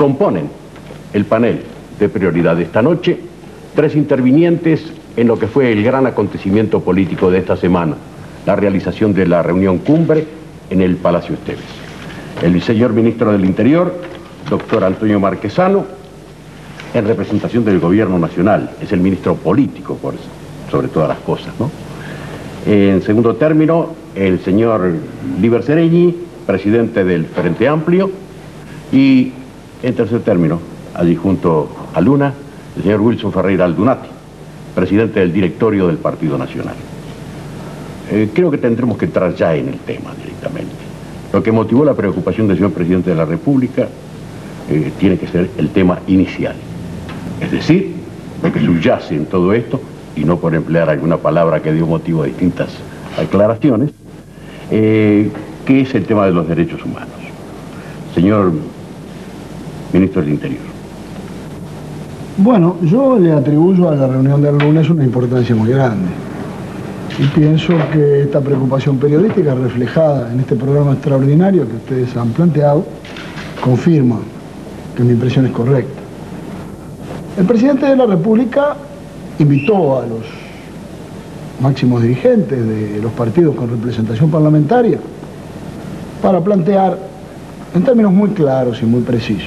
Componen el panel de prioridad de esta noche 3 intervinientes en lo que fue el gran acontecimiento político de esta semana, la realización de la reunión cumbre en el Palacio Esteves. El señor ministro del Interior, doctor Antonio Marquesano, en representación del Gobierno Nacional, es el ministro político sobre todas las cosas, ¿no? En segundo término, el señor Líber Seregni, presidente del Frente Amplio, y en tercer término, allí junto a Luna, el señor Wilson Ferreira Aldunati, presidente del directorio del Partido Nacional. Creo que tendremos que entrar ya en el tema directamente. Lo que motivó la preocupación del señor presidente de la República tiene que ser el tema inicial. Es decir, lo que subyace en todo esto, y no por emplear alguna palabra que dio motivo a distintas aclaraciones, que es el tema de los derechos humanos. Señor ministro del Interior. Bueno, yo le atribuyo a la reunión del lunes una importancia muy grande. Y pienso que esta preocupación periodística reflejada en este programa extraordinario que ustedes han planteado, confirma que mi impresión es correcta. El presidente de la República invitó a los máximos dirigentes de los partidos con representación parlamentaria para plantear, en términos muy claros y muy precisos,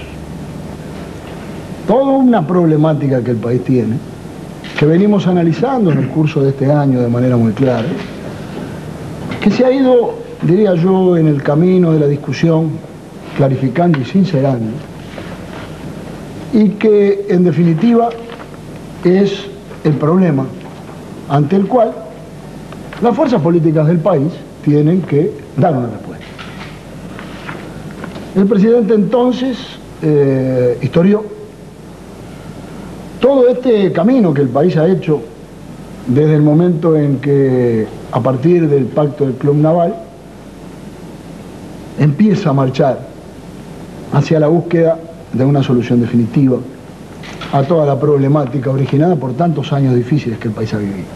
toda una problemática que el país tiene, que venimos analizando en el curso de este año de manera muy clara, que se ha ido, diría yo, en el camino de la discusión, clarificando y sincerando, y que, en definitiva, es el problema ante el cual las fuerzas políticas del país tienen que dar una respuesta. El presidente entonces historió todo este camino que el país ha hecho desde el momento en que, a partir del pacto del Club Naval, empieza a marchar hacia la búsqueda de una solución definitiva a toda la problemática originada por tantos años difíciles que el país ha vivido.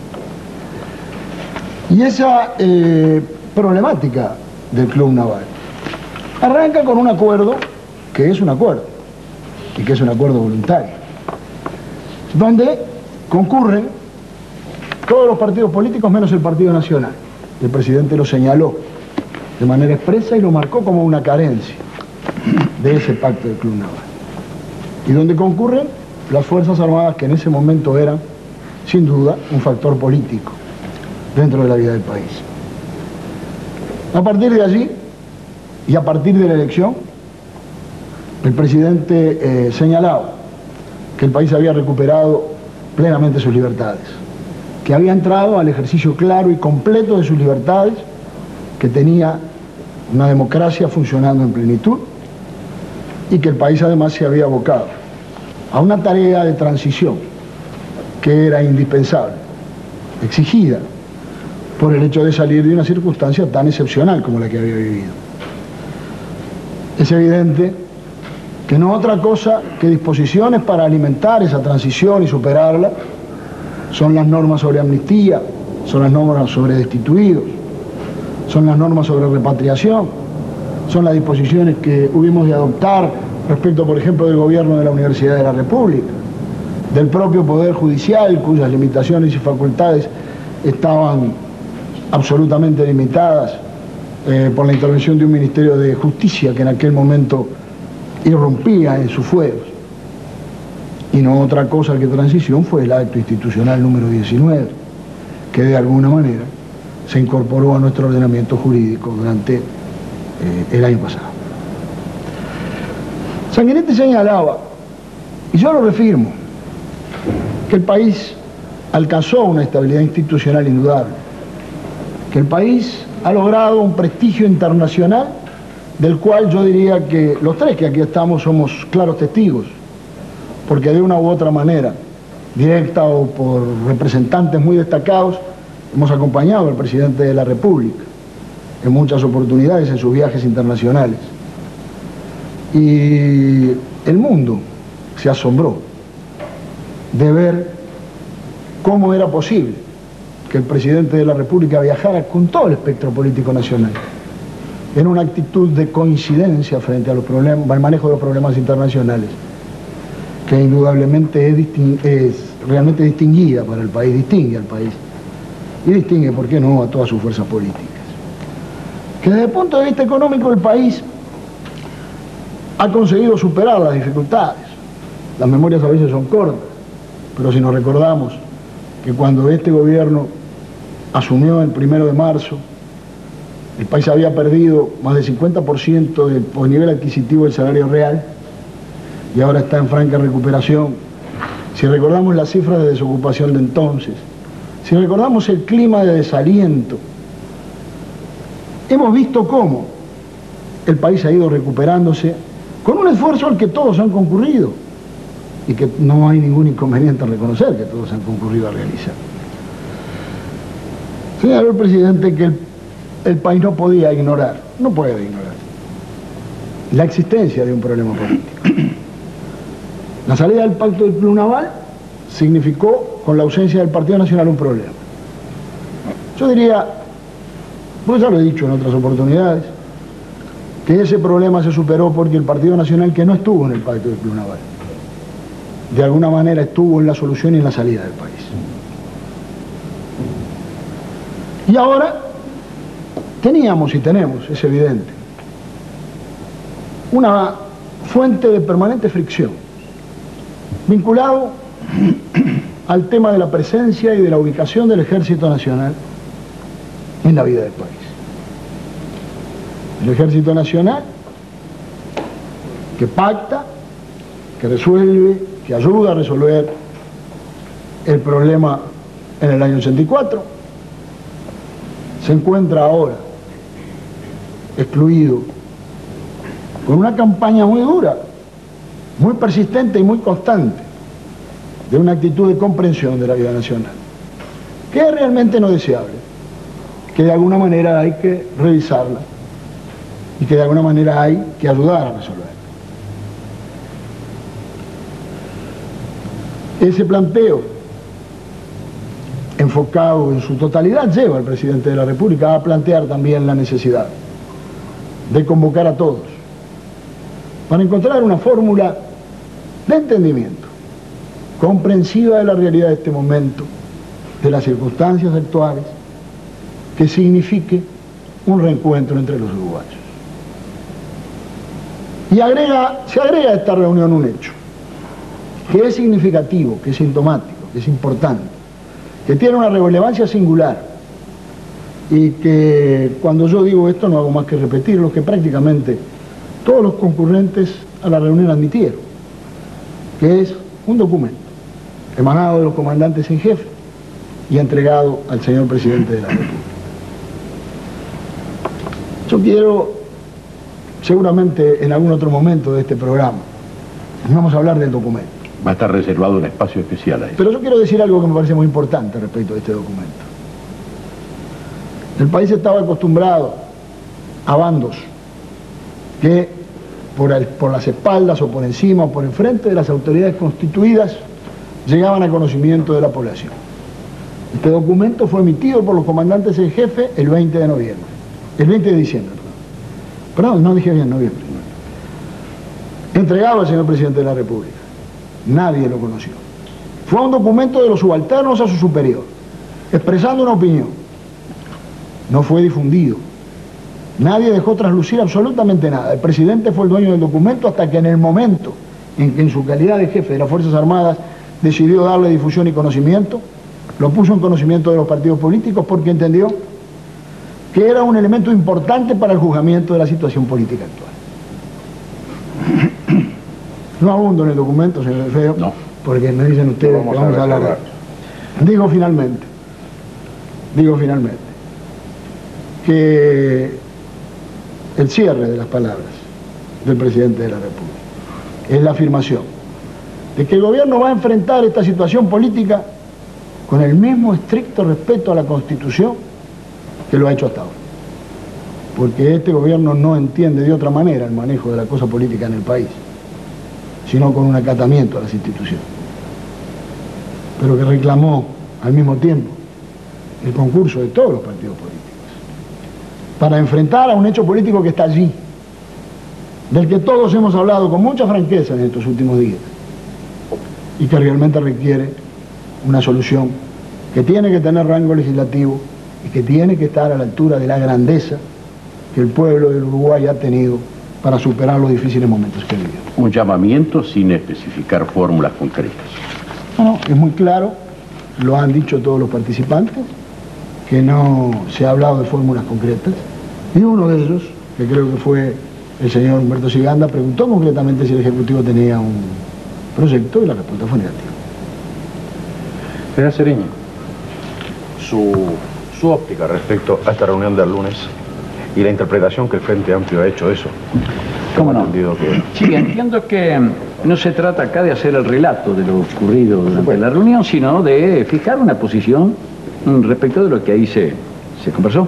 Y esa problemática del Club Naval arranca con un acuerdo que es un acuerdo, y que es un acuerdo voluntario, donde concurren todos los partidos políticos menos el Partido Nacional. El presidente lo señaló de manera expresa y lo marcó como una carencia de ese pacto del Club Naval. Y donde concurren las Fuerzas Armadas, que en ese momento eran, sin duda, un factor político dentro de la vida del país. A partir de allí, y a partir de la elección, el presidente señalaba que el país había recuperado plenamente sus libertades, que había entrado al ejercicio claro y completo de sus libertades, que tenía una democracia funcionando en plenitud y que el país además se había abocado a una tarea de transición que era indispensable, exigida por el hecho de salir de una circunstancia tan excepcional como la que había vivido. Es evidente que no otra cosa que disposiciones para alimentar esa transición y superarla son las normas sobre amnistía, son las normas sobre destituidos, son las normas sobre repatriación, son las disposiciones que hubimos de adoptar respecto, por ejemplo, del gobierno de la Universidad de la República, del propio Poder Judicial, cuyas limitaciones y facultades estaban absolutamente limitadas por la intervención de un Ministerio de Justicia que en aquel momento irrumpía en sus fueros. Y no otra cosa que transición fue el acto institucional número 19, que de alguna manera se incorporó a nuestro ordenamiento jurídico durante el año pasado. Sanguinetti señalaba, y yo lo reafirmo, que el país alcanzó una estabilidad institucional indudable, que el país ha logrado un prestigio internacional del cual yo diría que los tres que aquí estamos somos claros testigos, porque de una u otra manera, directa o por representantes muy destacados, hemos acompañado al presidente de la República en muchas oportunidades en sus viajes internacionales. Y el mundo se asombró de ver cómo era posible que el presidente de la República viajara con todo el espectro político nacional en una actitud de coincidencia frente a los problemas, al manejo de los problemas internacionales, que indudablemente es realmente distinguida para el país, distingue al país, y distingue, ¿por qué no?, a todas sus fuerzas políticas. Que desde el punto de vista económico el país ha conseguido superar las dificultades. Las memorias a veces son cortas, pero si nos recordamos que cuando este gobierno asumió el 1 de marzo, el país había perdido más del 50% del nivel adquisitivo del salario real y ahora está en franca recuperación. Si recordamos las cifras de desocupación de entonces, si recordamos el clima de desaliento, hemos visto cómo el país ha ido recuperándose con un esfuerzo al que todos han concurrido y que no hay ningún inconveniente en reconocer que todos han concurrido a realizar. Señaló el presidente que el país no podía ignorar, no puede ignorar, la existencia de un problema político. La salida del pacto del Club Naval significó, con la ausencia del Partido Nacional, un problema. Yo diría, pues ya lo he dicho en otras oportunidades, que ese problema se superó porque el Partido Nacional, que no estuvo en el pacto del Club Naval, de alguna manera estuvo en la solución y en la salida del país. Y ahora teníamos y tenemos, es evidente, una fuente de permanente fricción, vinculado al tema de la presencia y de la ubicación del Ejército Nacional en la vida del país. El Ejército Nacional que pacta, que resuelve, que ayuda a resolver el problema en el año 84, se encuentra ahora excluido con una campaña muy dura, muy persistente y muy constante de una actitud de comprensión de la vida nacional, que es realmente no deseable, que de alguna manera hay que revisarla y que de alguna manera hay que ayudar a resolverla. Ese planteo, enfocado en su totalidad, lleva al presidente de la República a plantear también la necesidad de convocar a todos para encontrar una fórmula de entendimiento comprensiva de la realidad de este momento, de las circunstancias actuales, que signifique un reencuentro entre los uruguayos. Y se agrega a esta reunión un hecho que es significativo, que es sintomático, que es importante, que tiene una relevancia singular y que cuando yo digo esto no hago más que repetirlo, que prácticamente todos los concurrentes a la reunión admitieron, que es un documento emanado de los comandantes en jefe y entregado al señor presidente de la República. Yo quiero, seguramente en algún otro momento de este programa, vamos a hablar del documento. Va a estar reservado un espacio especial a eso. Pero yo quiero decir algo que me parece muy importante respecto de este documento. El país estaba acostumbrado a bandos que por las espaldas o por encima o por enfrente de las autoridades constituidas llegaban a conocimiento de la población. Este documento fue emitido por los comandantes en jefe el 20 de noviembre. El 20 de diciembre, perdón, no dije bien, noviembre. Entregado al señor presidente de la República. Nadie lo conoció. Fue un documento de los subalternos a su superior, expresando una opinión. No fue difundido. Nadie dejó traslucir absolutamente nada. El presidente fue el dueño del documento hasta que en el momento en que en su calidad de jefe de las Fuerzas Armadas decidió darle difusión y conocimiento, lo puso en conocimiento de los partidos políticos porque entendió que era un elemento importante para el juzgamiento de la situación política actual. No abundo en el documento, señor Feo, no, porque me dicen ustedes que vamos a hablar de eso. Digo finalmente, que el cierre de las palabras del presidente de la República es la afirmación de que el gobierno va a enfrentar esta situación política con el mismo estricto respeto a la Constitución que lo ha hecho hasta ahora. Porque este gobierno no entiende de otra manera el manejo de la cosa política en el país, sino con un acatamiento a las instituciones. Pero que reclamó al mismo tiempo el concurso de todos los partidos políticos para enfrentar a un hecho político que está allí, del que todos hemos hablado con mucha franqueza en estos últimos días, y que realmente requiere una solución que tiene que tener rango legislativo y que tiene que estar a la altura de la grandeza que el pueblo del Uruguay ha tenido para superar los difíciles momentos que vivió. Un llamamiento sin especificar fórmulas concretas. No, es muy claro, lo han dicho todos los participantes, que no se ha hablado de fórmulas concretas, y uno de ellos, que creo que fue el señor Humberto Siganda, preguntó concretamente si el Ejecutivo tenía un proyecto y la respuesta fue negativa. Señor Ceriño, su óptica respecto a esta reunión del lunes y la interpretación que el Frente Amplio ha hecho de eso. ¿Cómo no? Sí, entiendo que no se trata acá de hacer el relato de lo ocurrido durante la reunión, sino de fijar una posición respecto de lo que ahí se conversó.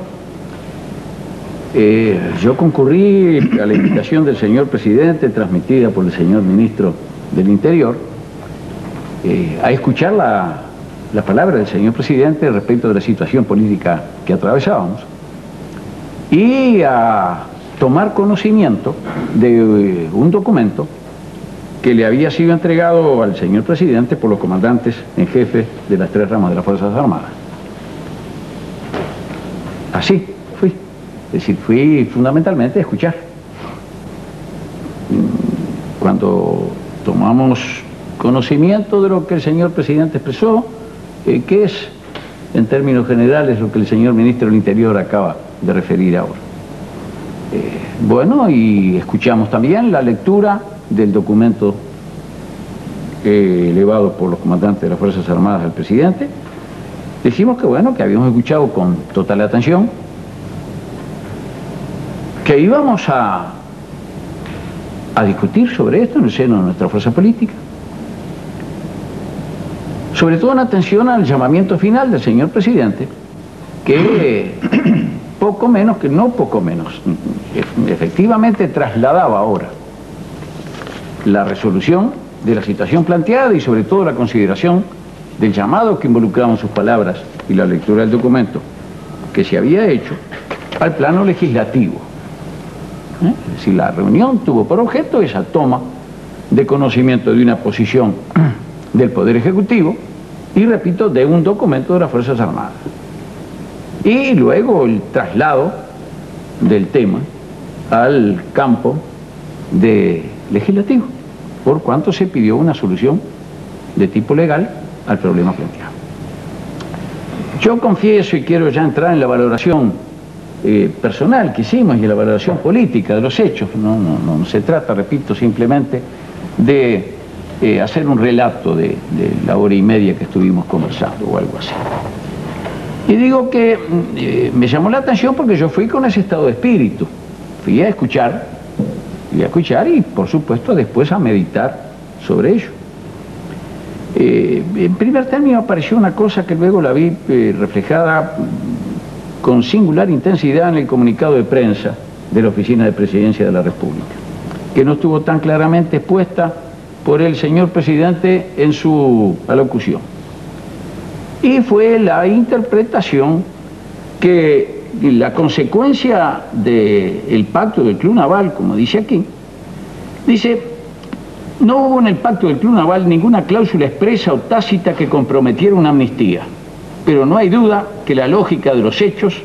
Yo concurrí a la invitación del señor presidente, transmitida por el señor ministro del Interior, a escuchar la palabra del señor presidente respecto de la situación política que atravesábamos y a tomar conocimiento de un documento que le había sido entregado al señor presidente por los comandantes en jefe de las 3 ramas de las Fuerzas Armadas. Así fui. Es decir, fui fundamentalmente a escuchar. Cuando tomamos conocimiento de lo que el señor presidente expresó, que es, en términos generales, lo que el señor ministro del Interior acaba de referir ahora. Bueno, y escuchamos también la lectura del documento elevado por los comandantes de las Fuerzas Armadas al presidente. Decimos que bueno, que habíamos escuchado con total atención, que íbamos a discutir sobre esto en el seno de nuestra fuerza política. Sobre todo en atención al llamamiento final del señor presidente, que poco menos, que no poco menos, efectivamente trasladaba ahora la resolución de la situación planteada y sobre todo la consideración del llamado que involucraban sus palabras y la lectura del documento que se había hecho al plano legislativo. Es decir, la reunión tuvo por objeto esa toma de conocimiento de una posición del Poder Ejecutivo y, repito, de un documento de las Fuerzas Armadas. Y luego el traslado del tema al campo legislativo, por cuanto se pidió una solución de tipo legal al problema planteado. Yo confieso y quiero ya entrar en la valoración personal que hicimos y en la valoración política de los hechos. No se trata, repito, simplemente de hacer un relato de la hora y media que estuvimos conversando o algo así. Y digo que me llamó la atención porque yo fui con ese estado de espíritu. Fui a escuchar y por supuesto después a meditar sobre ello. En primer término apareció una cosa que luego la vi reflejada con singular intensidad en el comunicado de prensa de la Oficina de Presidencia de la República, que no estuvo tan claramente expuesta por el señor presidente en su alocución. Y fue la interpretación que la consecuencia del pacto del Club Naval, como dice aquí, dice: no hubo en el pacto del Club Naval ninguna cláusula expresa o tácita que comprometiera una amnistía, pero no hay duda que la lógica de los hechos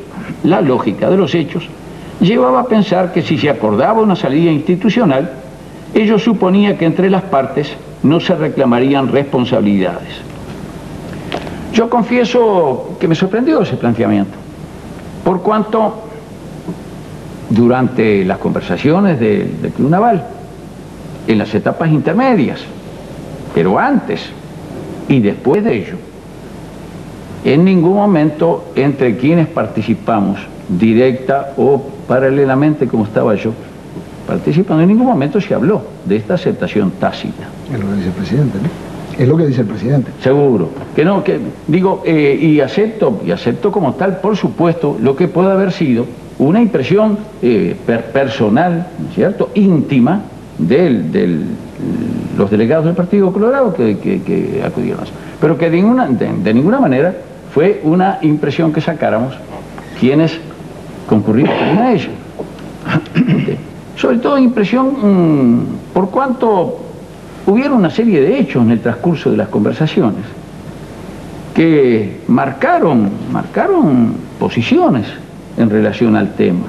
llevaba a pensar que si se acordaba una salida institucional, ello suponía que entre las partes no se reclamarían responsabilidades. Yo confieso que me sorprendió ese planteamiento, por cuanto durante las conversaciones del Club Naval, en las etapas intermedias, pero antes y después de ello, en ningún momento entre quienes participamos, directa o paralelamente como estaba yo participando, en ningún momento se habló de esta aceptación tácita. Es lo que dice el presidente, ¿no? Es lo que dice el presidente. Seguro. Que no, que digo, y acepto como tal, por supuesto, lo que puede haber sido una impresión personal, ¿no es cierto?, íntima de los delegados del Partido Colorado que acudieron a eso. Pero que de ninguna manera fue una impresión que sacáramos quienes concurrimos también a ello. Sobre todo impresión por cuanto hubieron una serie de hechos en el transcurso de las conversaciones que marcaron posiciones en relación al tema.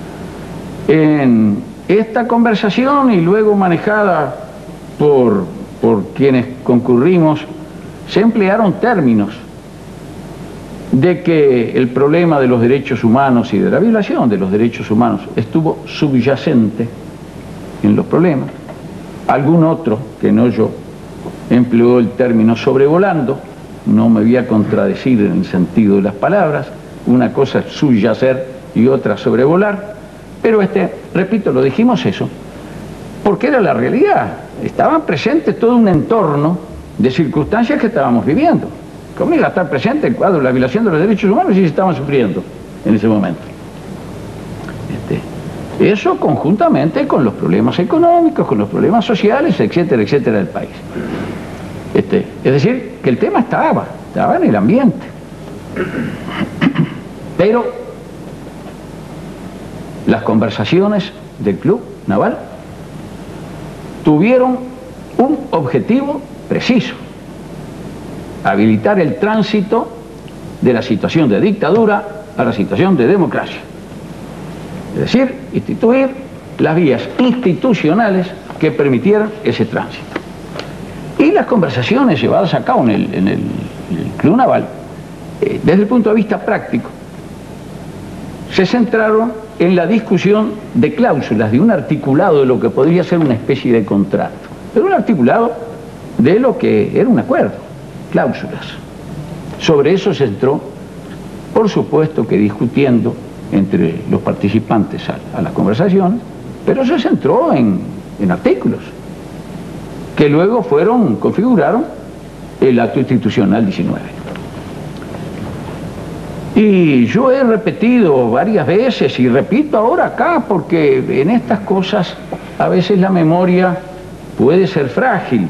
En esta conversación y luego manejada por quienes concurrimos, se emplearon términos de que el problema de los derechos humanos y de la violación de los derechos humanos estuvo subyacente en los problemas. Algún otro, que no yo, empleó el término sobrevolando. No me voy a contradecir en el sentido de las palabras. Una cosa es subyacer y otra sobrevolar. Pero repito, lo dijimos eso, porque era la realidad. Estaban presentes todo un entorno de circunstancias que estábamos viviendo. ¿Cómo iba a estar presente el cuadro de la violación de los derechos humanos si se estaban sufriendo en ese momento? Eso conjuntamente con los problemas económicos, con los problemas sociales, etcétera, etcétera, del país. Es decir, que el tema estaba en el ambiente. Pero las conversaciones del Club Naval tuvieron un objetivo preciso: habilitar el tránsito de la situación de dictadura a la situación de democracia. Es decir, instituir las vías institucionales que permitieran ese tránsito. Y las conversaciones llevadas a cabo en el Club Naval, desde el punto de vista práctico, se centraron en la discusión de cláusulas, de un articulado de lo que podría ser una especie de contrato, pero un articulado de lo que era un acuerdo, cláusulas. Sobre eso se entró, por supuesto que discutiendo entre los participantes a las conversaciones, pero se centró en artículos que luego configuraron el acto institucional 19. Y yo he repetido varias veces y repito ahora acá, porque en estas cosas a veces la memoria puede ser frágil,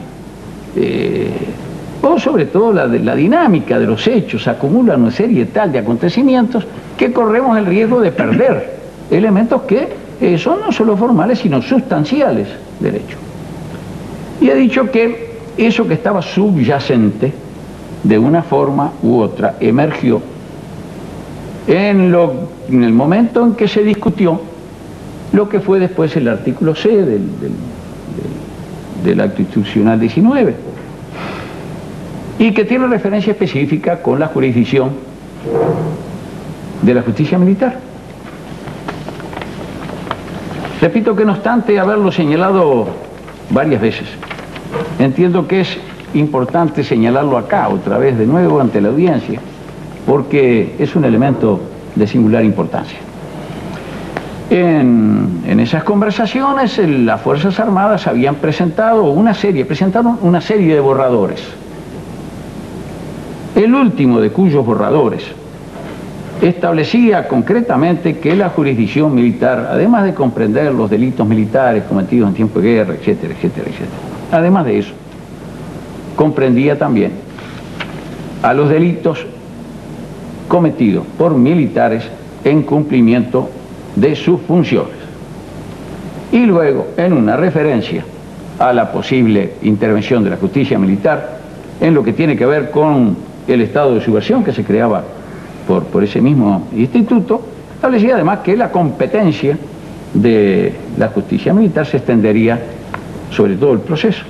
o sobre todo la dinámica de los hechos acumula una serie tal de acontecimientos que corremos el riesgo de perder elementos que son no solo formales sino sustanciales del hecho. Y he dicho que eso que estaba subyacente de una forma u otra emergió en el momento en que se discutió lo que fue después el artículo C del acto institucional 19, y que tiene referencia específica con la jurisdicción de la justicia militar. Repito que no obstante haberlo señalado varias veces, entiendo que es importante señalarlo acá otra vez de nuevo ante la audiencia, porque es un elemento de singular importancia. En esas conversaciones las Fuerzas Armadas habían presentaron una serie de borradores, el último de cuyos borradores establecía concretamente que la jurisdicción militar, además de comprender los delitos militares cometidos en tiempo de guerra, etcétera, etcétera, etcétera, además de eso, comprendía también a los delitos cometidos por militares en cumplimiento de sus funciones. Y luego, en una referencia a la posible intervención de la justicia militar en lo que tiene que ver con el estado de subversión que se creaba por ese mismo instituto, establecía además que la competencia de la justicia militar se extendería sobre todo el proceso.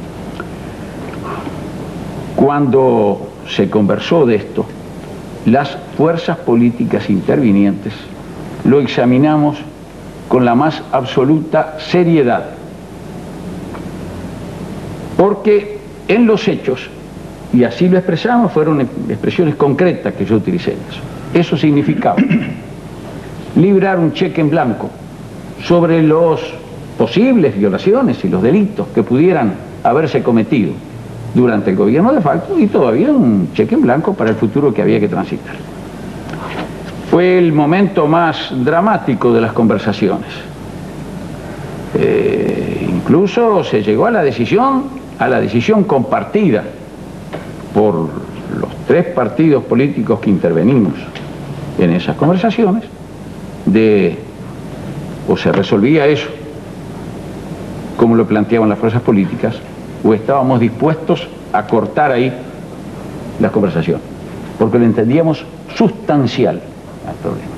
Cuando se conversó de esto, las fuerzas políticas intervinientes lo examinamos con la más absoluta seriedad, porque en los hechos, y así lo expresamos, fueron expresiones concretas que yo utilicé en eso. Eso significaba librar un cheque en blanco sobre los posibles violaciones y los delitos que pudieran haberse cometido durante el gobierno de facto, y todavía un cheque en blanco para el futuro que había que transitar. Fue el momento más dramático de las conversaciones. Incluso se llegó a la decisión compartida por los tres partidos políticos que intervenimos en esas conversaciones, o se resolvía eso como lo planteaban las fuerzas políticas, o estábamos dispuestos a cortar ahí la conversación, porque lo entendíamos sustancial al problema.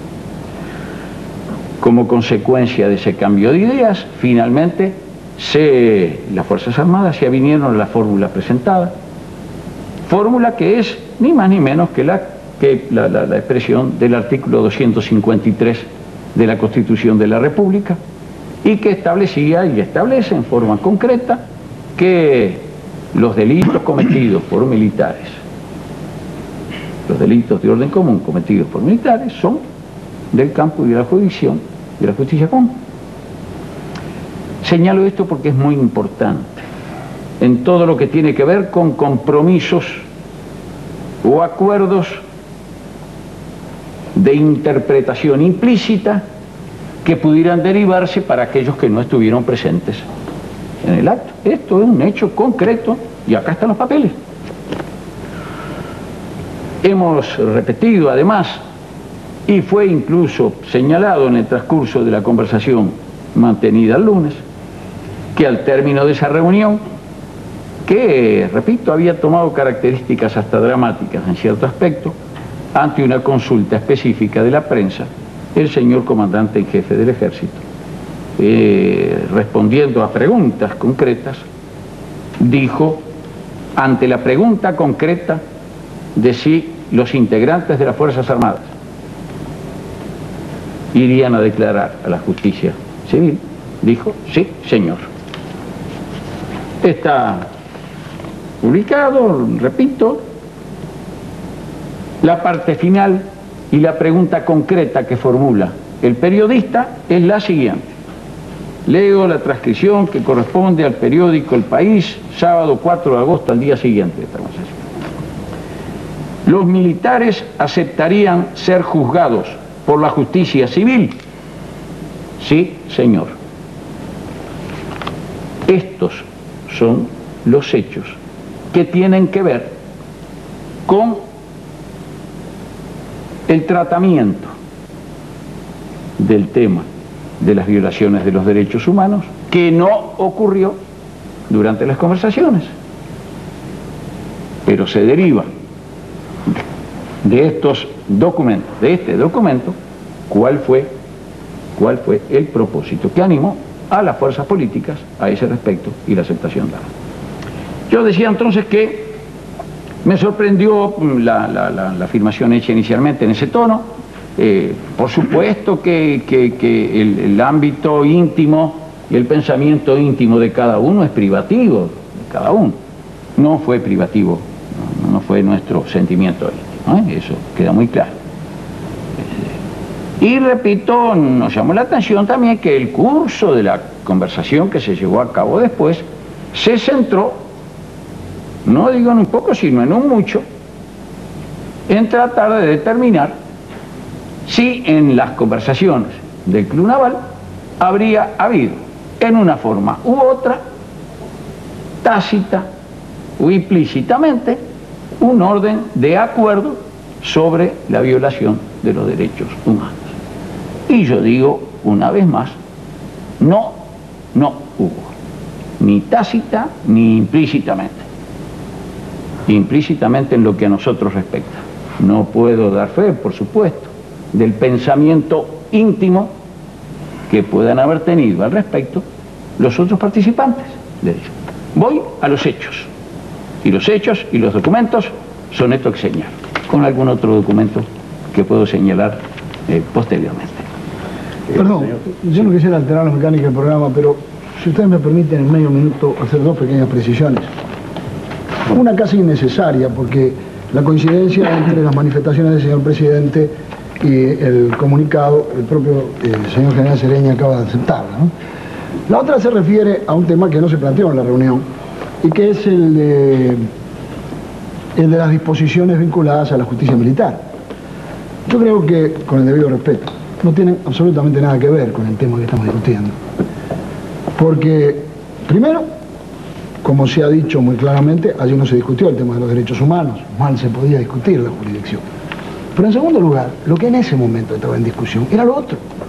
Como consecuencia de ese cambio de ideas, finalmente las Fuerzas Armadas se avinieron a la fórmula presentada, fórmula que es ni más ni menos que la expresión del artículo 253 de la Constitución de la República, y que establecía y establece en forma concreta que los delitos cometidos por militares, los delitos de orden común cometidos por militares, son del campo de la jurisdicción de la justicia común. Señalo esto porque es muy importante en todo lo que tiene que ver con compromisos o acuerdos de interpretación implícita que pudieran derivarse para aquellos que no estuvieron presentes en el acto. Esto es un hecho concreto y acá están los papeles. Hemos repetido además, y fue incluso señalado en el transcurso de la conversación mantenida el lunes, que al término de esa reunión, que, repito, había tomado características hasta dramáticas en cierto aspecto, ante una consulta específica de la prensa, el señor comandante en jefe del ejército, respondiendo a preguntas concretas, dijo, ante la pregunta concreta de si los integrantes de las Fuerzas Armadas irían a declarar a la justicia civil, dijo, sí, señor. Está publicado, repito, la parte final y la pregunta concreta que formula el periodista es la siguiente. Leo la transcripción que corresponde al periódico El País, sábado 4 de agosto, al día siguiente de esta conversación. ¿Los militares aceptarían ser juzgados por la justicia civil? Sí, señor. Estos son los hechos que tienen que ver con el tratamiento del tema de las violaciones de los derechos humanos, que no ocurrió durante las conversaciones, pero se deriva de estos documentos, de este documento, cuál fue el propósito que animó a las fuerzas políticas a ese respecto y la aceptación dada. Yo decía entonces que me sorprendió la afirmación hecha inicialmente en ese tono. Por supuesto que el ámbito íntimo y el pensamiento íntimo de cada uno es privativo, de cada uno. No fue privativo, no fue nuestro sentimiento íntimo, ¿eh? Eso queda muy claro. Y repito, nos llamó la atención también que el curso de la conversación que se llevó a cabo después se centró, no digo en un poco, sino en un mucho, en tratar de determinar si en las conversaciones del Club Naval habría habido, en una forma u otra, tácita o implícitamente, un orden de acuerdo sobre la violación de los derechos humanos. Y yo digo, una vez más, no hubo, ni tácita ni implícitamente. Implícitamente en lo que a nosotros respecta. No puedo dar fe, por supuesto, del pensamiento íntimo que puedan haber tenido al respecto los otros participantes de ello. Voy a los hechos. Y los hechos y los documentos son estos que señalo, con algún otro documento que puedo señalar posteriormente. Perdón, yo no quisiera alterar la mecánica del programa, pero si ustedes me permiten en medio minuto hacer dos pequeñas precisiones. Una casi innecesaria, porque la coincidencia entre las manifestaciones del señor presidente y el comunicado, el propio señor general Sereña acaba de aceptarla, ¿no? La otra se refiere a un tema que no se planteó en la reunión y que es el de las disposiciones vinculadas a la justicia militar. Yo creo que, con el debido respeto, no tienen absolutamente nada que ver con el tema que estamos discutiendo. Porque, primero, como se ha dicho muy claramente, allí no se discutió el tema de los derechos humanos, mal se podía discutir la jurisdicción. Pero en segundo lugar, lo que en ese momento estaba en discusión era lo otro.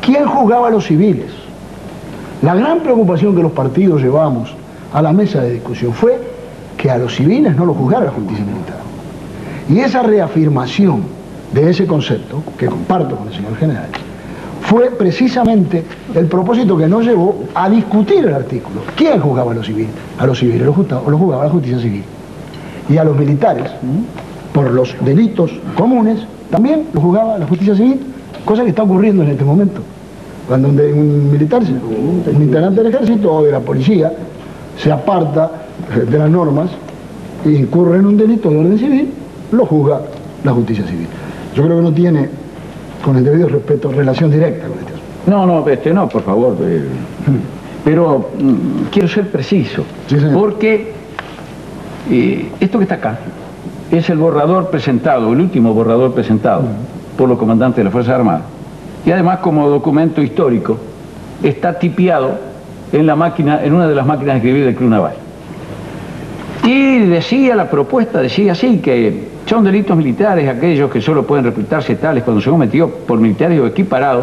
¿Quién juzgaba a los civiles? La gran preocupación que los partidos llevamos a la mesa de discusión fue que a los civiles no los juzgara la justicia militar. Y esa reafirmación de ese concepto, que comparto con el señor general, fue precisamente el propósito que nos llevó a discutir el artículo. ¿Quién juzgaba a los civiles? A los civiles los juzgaba la justicia civil. Y a los militares, por los delitos comunes, también los juzgaba la justicia civil, cosa que está ocurriendo en este momento. Cuando un militar, un integrante del ejército o de la policía, se aparta de las normas e incurre en un delito de orden civil, lo juzga la justicia civil. Yo creo que no tiene, con el debido respeto, relación directa con este asunto. No, por favor. Pero quiero ser preciso, Sí, señor. porque esto que está acá es el borrador presentado, el último borrador presentado por los comandantes de las Fuerzas Armadas. Y además, como documento histórico, está tipiado en la máquina, en una de las máquinas de escribir del Club Naval. Y decía, la propuesta decía así, que son delitos militares aquellos que solo pueden reputarse tales cuando son cometidos por militares o equiparados,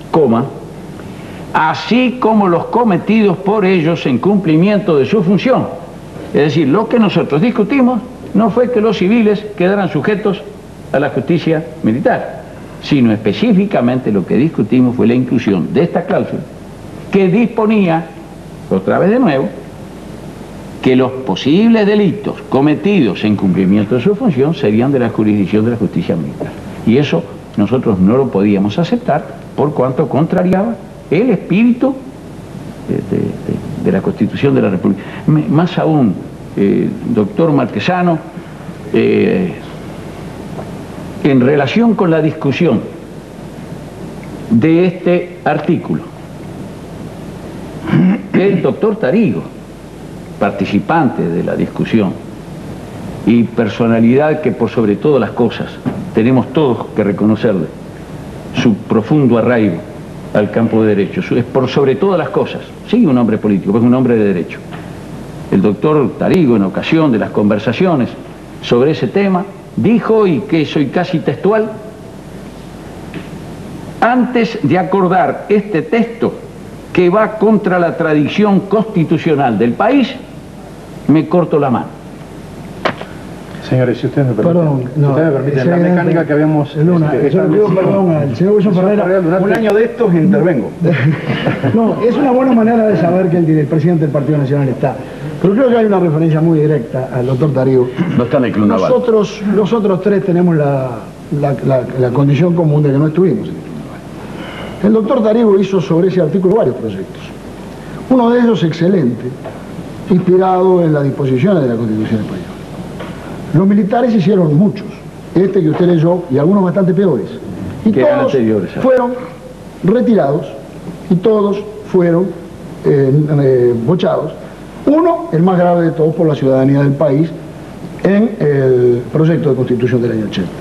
así como los cometidos por ellos en cumplimiento de su función. Es decir, lo que nosotros discutimos no fue que los civiles quedaran sujetos a la justicia militar, sino específicamente lo que discutimos fue la inclusión de esta cláusula que disponía, otra vez de nuevo, que los posibles delitos cometidos en cumplimiento de su función serían de la jurisdicción de la justicia militar. Y eso nosotros no lo podíamos aceptar por cuanto contrariaba el espíritu de la Constitución de la República. Más aún, doctor Marquesano, en relación con la discusión de este artículo, el doctor Tarigo, participante de la discusión y personalidad que por sobre todas las cosas tenemos todos que reconocerle su profundo arraigo al campo de derecho, es por sobre todas las cosas, sí, un hombre político, pero es un hombre de derecho. El doctor Tarigo, en ocasión de las conversaciones sobre ese tema, dijo, y que soy casi textual: antes de acordar este texto que va contra la tradición constitucional del país, me corto la mano. Señores, si ustedes me permiten, Perdón, la mecánica que habíamos... Yo le pido perdón al señor Wilson Ferreira. Un año de estos intervengo. No, es una buena manera de saber que el presidente del Partido Nacional está. Pero creo que hay una referencia muy directa al doctor Tarigo. No está en el Club Naval. Nosotros tres tenemos la condición común de que no estuvimos en el Club Naval. El doctor Tarigo hizo sobre ese artículo varios proyectos. Uno de ellos excelente, inspirado en las disposiciones de la Constitución española. Los militares hicieron muchos, este que usted leyó, y algunos bastante peores. Y Que eran todos anteriores, fueron retirados y todos fueron bochados. Uno, el más grave de todos, por la ciudadanía del país, en el proyecto de Constitución del año 80.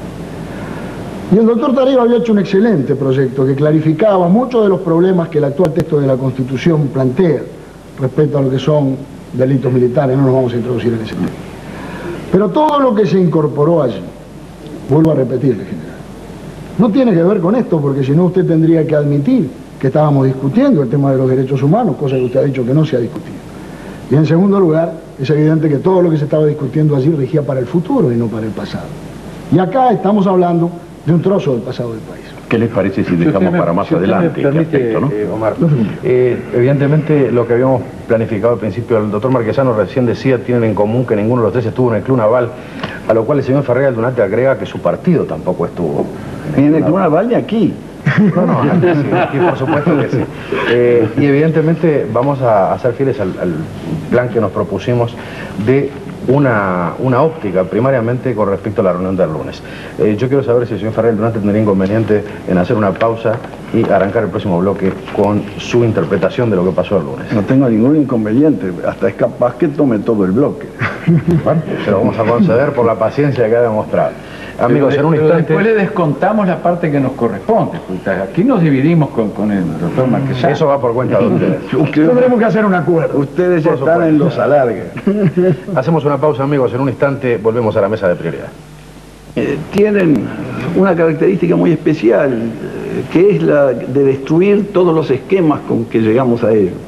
Y el doctor Tarigo había hecho un excelente proyecto que clarificaba muchos de los problemas que el actual texto de la Constitución plantea respecto a lo que son delitos militares. No nos vamos a introducir en ese tema. Pero todo lo que se incorporó allí, vuelvo a repetirle, general, no tiene que ver con esto, porque si no usted tendría que admitir que estábamos discutiendo el tema de los derechos humanos, cosa que usted ha dicho que no se ha discutido. Y en segundo lugar, es evidente que todo lo que se estaba discutiendo allí regía para el futuro y no para el pasado. Y acá estamos hablando de un trozo del pasado del país. ¿Qué les parece si dejamos para más adelante este aspecto, no? Omar, evidentemente lo que habíamos planificado al principio, el doctor Marquesano recién decía, tienen en común que ninguno de los tres estuvo en el Club Naval, a lo cual el señor Ferreira Aldunate agrega que su partido tampoco estuvo. Ni en el Club Naval ni aquí. No, aquí por supuesto que sí. Y evidentemente vamos a ser fieles al plan que nos propusimos de una óptica, primariamente con respecto a la reunión del lunes. Yo quiero saber si el señor Ferreira Aldunate tendría inconveniente en hacer una pausa y arrancar el próximo bloque con su interpretación de lo que pasó el lunes. No tengo ningún inconveniente, hasta es capaz que tome todo el bloque. Bueno, se lo vamos a conceder por la paciencia que ha demostrado. Amigos, en un Pero instante... después le descontamos la parte que nos corresponde. Porque aquí nos dividimos con el doctor Marquesano. Eso va por cuenta de ustedes. Tendremos que hacer un acuerdo. Ustedes Por están supuesto. en los alargues. Hacemos una pausa, amigos. En un instante volvemos a la mesa de prioridad. Tienen una característica muy especial, que es la de destruir todos los esquemas con que llegamos a ellos.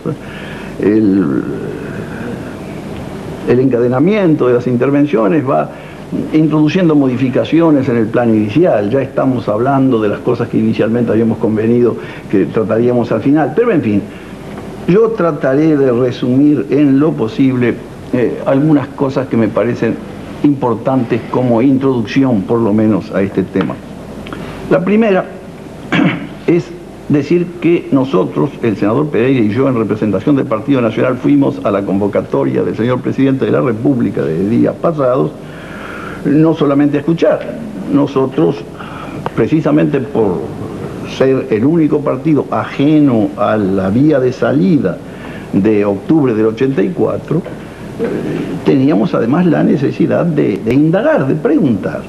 El encadenamiento de las intervenciones va introduciendo modificaciones en el plan inicial. Ya estamos hablando de las cosas que inicialmente habíamos convenido que trataríamos al final, pero en fin, yo trataré de resumir en lo posible algunas cosas que me parecen importantes como introducción, por lo menos, a este tema. La primera es decir que nosotros, el senador Pereira y yo, en representación del Partido Nacional, fuimos a la convocatoria del señor Presidente de la República de días pasados, no solamente a escuchar. Nosotros, precisamente por ser el único partido ajeno a la vía de salida de octubre del 84, teníamos además la necesidad de indagar, de preguntar.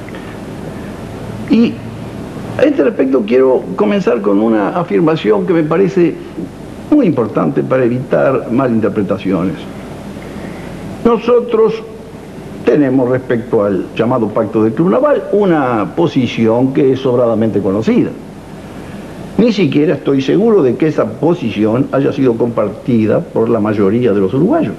Y a este respecto quiero comenzar con una afirmación que me parece muy importante para evitar malinterpretaciones. Nosotros tenemos respecto al llamado Pacto del Club Naval una posición que es sobradamente conocida. Ni siquiera estoy seguro de que esa posición haya sido compartida por la mayoría de los uruguayos.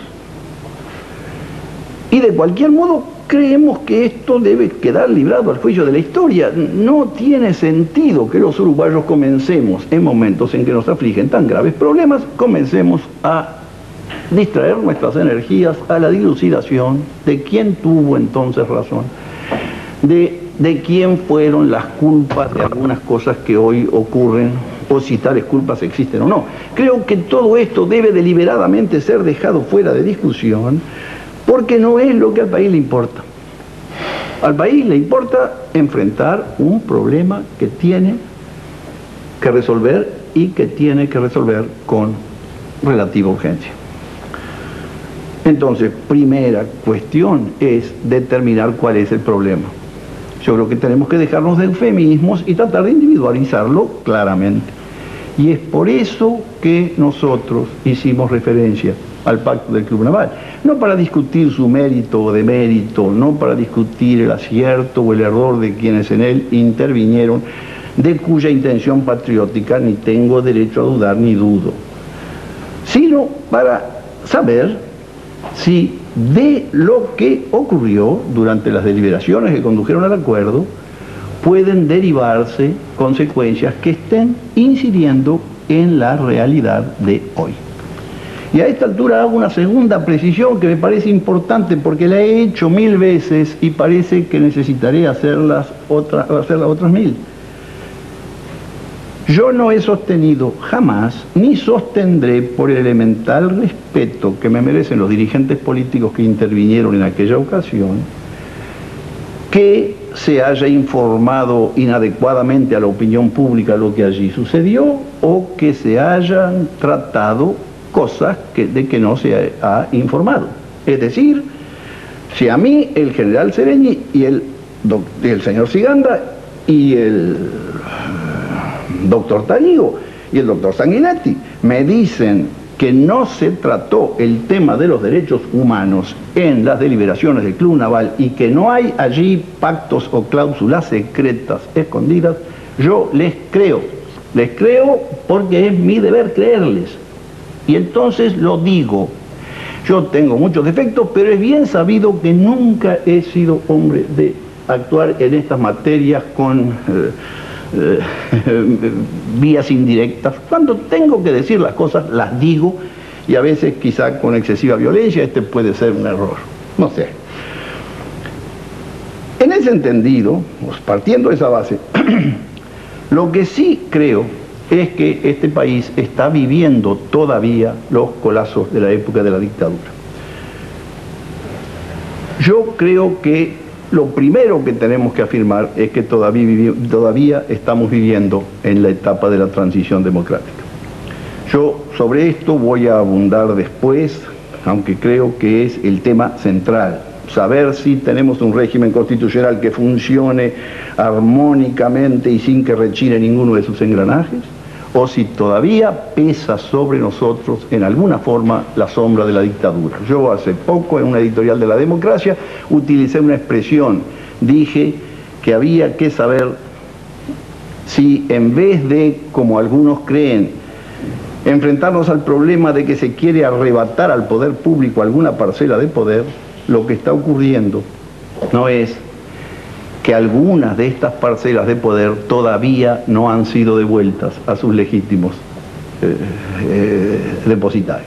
Y de cualquier modo creemos que esto debe quedar librado al juicio de la historia. No tiene sentido que los uruguayos comencemos, en momentos en que nos afligen tan graves problemas, comencemos a distraer nuestras energías a la dilucidación de quién tuvo entonces razón, de quién fueron las culpas de algunas cosas que hoy ocurren, o si tales culpas existen o no. Creo que todo esto debe deliberadamente ser dejado fuera de discusión, porque no es lo que al país le importa. Al país le importa enfrentar un problema que tiene que resolver y que tiene que resolver con relativa urgencia. Entonces, primera cuestión es determinar cuál es el problema. Yo creo que tenemos que dejarnos de eufemismos y tratar de individualizarlo claramente. Y es por eso que nosotros hicimos referencia al Pacto del Club Naval. No para discutir su mérito o demérito, no para discutir el acierto o el error de quienes en él intervinieron, de cuya intención patriótica ni tengo derecho a dudar ni dudo, sino para saber si de lo que ocurrió durante las deliberaciones que condujeron al acuerdo pueden derivarse consecuencias que estén incidiendo en la realidad de hoy. Y a esta altura hago una segunda precisión que me parece importante porque la he hecho 1000 veces y parece que necesitaré hacerla otras 1000. Yo no he sostenido jamás, ni sostendré, por el elemental respeto que me merecen los dirigentes políticos que intervinieron en aquella ocasión, que se haya informado inadecuadamente a la opinión pública lo que allí sucedió, o que se hayan tratado cosas de que no se ha informado. Es decir, si a mí el general Sereñi y el señor Siganda y el doctor Tanigo y el doctor Sanguinetti me dicen que no se trató el tema de los derechos humanos en las deliberaciones del Club Naval y que no hay allí pactos o cláusulas secretas escondidas, yo les creo porque es mi deber creerles. Y entonces lo digo. Yo tengo muchos defectos, pero es bien sabido que nunca he sido hombre de actuar en estas materias con vías indirectas. Cuando tengo que decir las cosas, las digo, y a veces quizá con excesiva violencia. Este puede ser un error, no sé. En ese entendido, partiendo de esa base, lo que sí creo es que este país está viviendo todavía los colazos de la época de la dictadura. Yo creo que lo primero que tenemos que afirmar es que todavía estamos viviendo en la etapa de la transición democrática. Yo sobre esto voy a abundar después, aunque creo que es el tema central. Saber si tenemos un régimen constitucional que funcione armónicamente y sin que rechine ninguno de sus engranajes, o si todavía pesa sobre nosotros en alguna forma la sombra de la dictadura. Yo hace poco, en una editorial de La Democracia, utilicé una expresión. Dije que había que saber si en vez de, como algunos creen, enfrentarnos al problema de que se quiere arrebatar al poder público alguna parcela de poder, lo que está ocurriendo no es que algunas de estas parcelas de poder todavía no han sido devueltas a sus legítimos depositarios.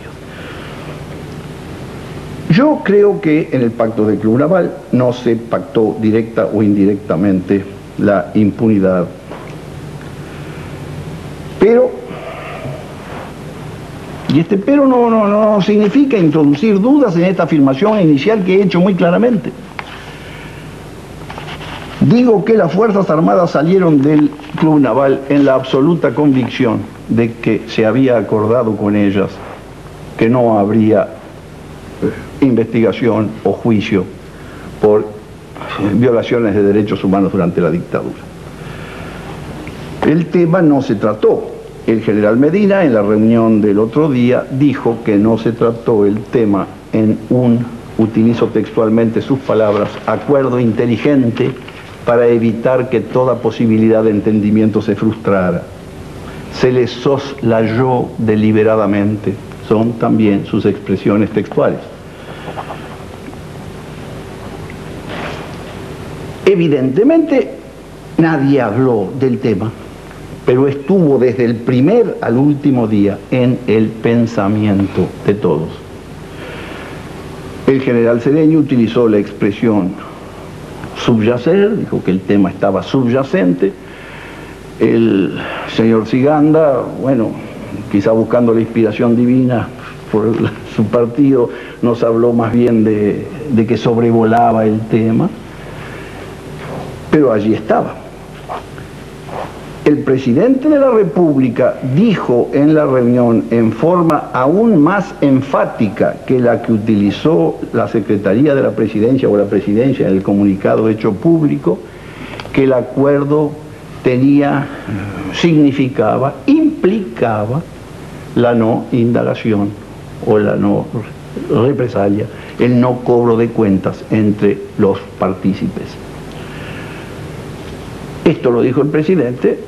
Yo creo que en el pacto del Club Naval no se pactó directa o indirectamente la impunidad. Pero, y este pero no significa introducir dudas en esta afirmación inicial que he hecho muy claramente. Digo que las Fuerzas Armadas salieron del Club Naval en la absoluta convicción de que se había acordado con ellas que no habría investigación o juicio por violaciones de derechos humanos durante la dictadura. El tema no se trató. El general Medina, en la reunión del otro día, dijo que no se trató el tema en un, utilizo textualmente sus palabras, acuerdo inteligente para evitar que toda posibilidad de entendimiento se frustrara. Se les soslayó deliberadamente, son también sus expresiones textuales. Evidentemente, nadie habló del tema, pero estuvo desde el primer al último día en el pensamiento de todos. El general Cedeño utilizó la expresión subyacer, dijo que el tema estaba subyacente. El señor Ziganda, bueno, quizá buscando la inspiración divina por su partido, nos habló más bien de que sobrevolaba el tema, pero allí estaba. El presidente de la República dijo en la reunión en forma aún más enfática que la que utilizó la Secretaría de la Presidencia o la Presidencia en el comunicado hecho público, que el acuerdo significaba, implicaba la no indagación o la no represalia, el no cobro de cuentas entre los partícipes. Esto lo dijo el presidente,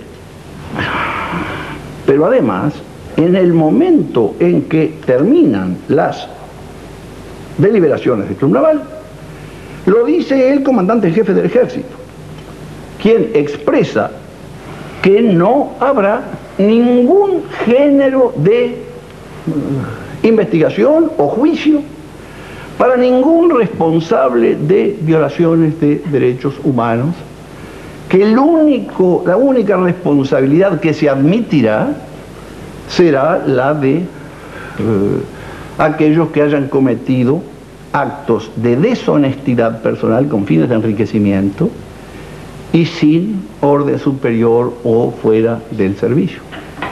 pero además, en el momento en que terminan las deliberaciones del Club Naval, lo dice el comandante en jefe del ejército, quien expresa que no habrá ningún género de investigación o juicio para ningún responsable de violaciones de derechos humanos, que la única responsabilidad que se admitirá será la de aquellos que hayan cometido actos de deshonestidad personal con fines de enriquecimiento y sin orden superior o fuera del servicio.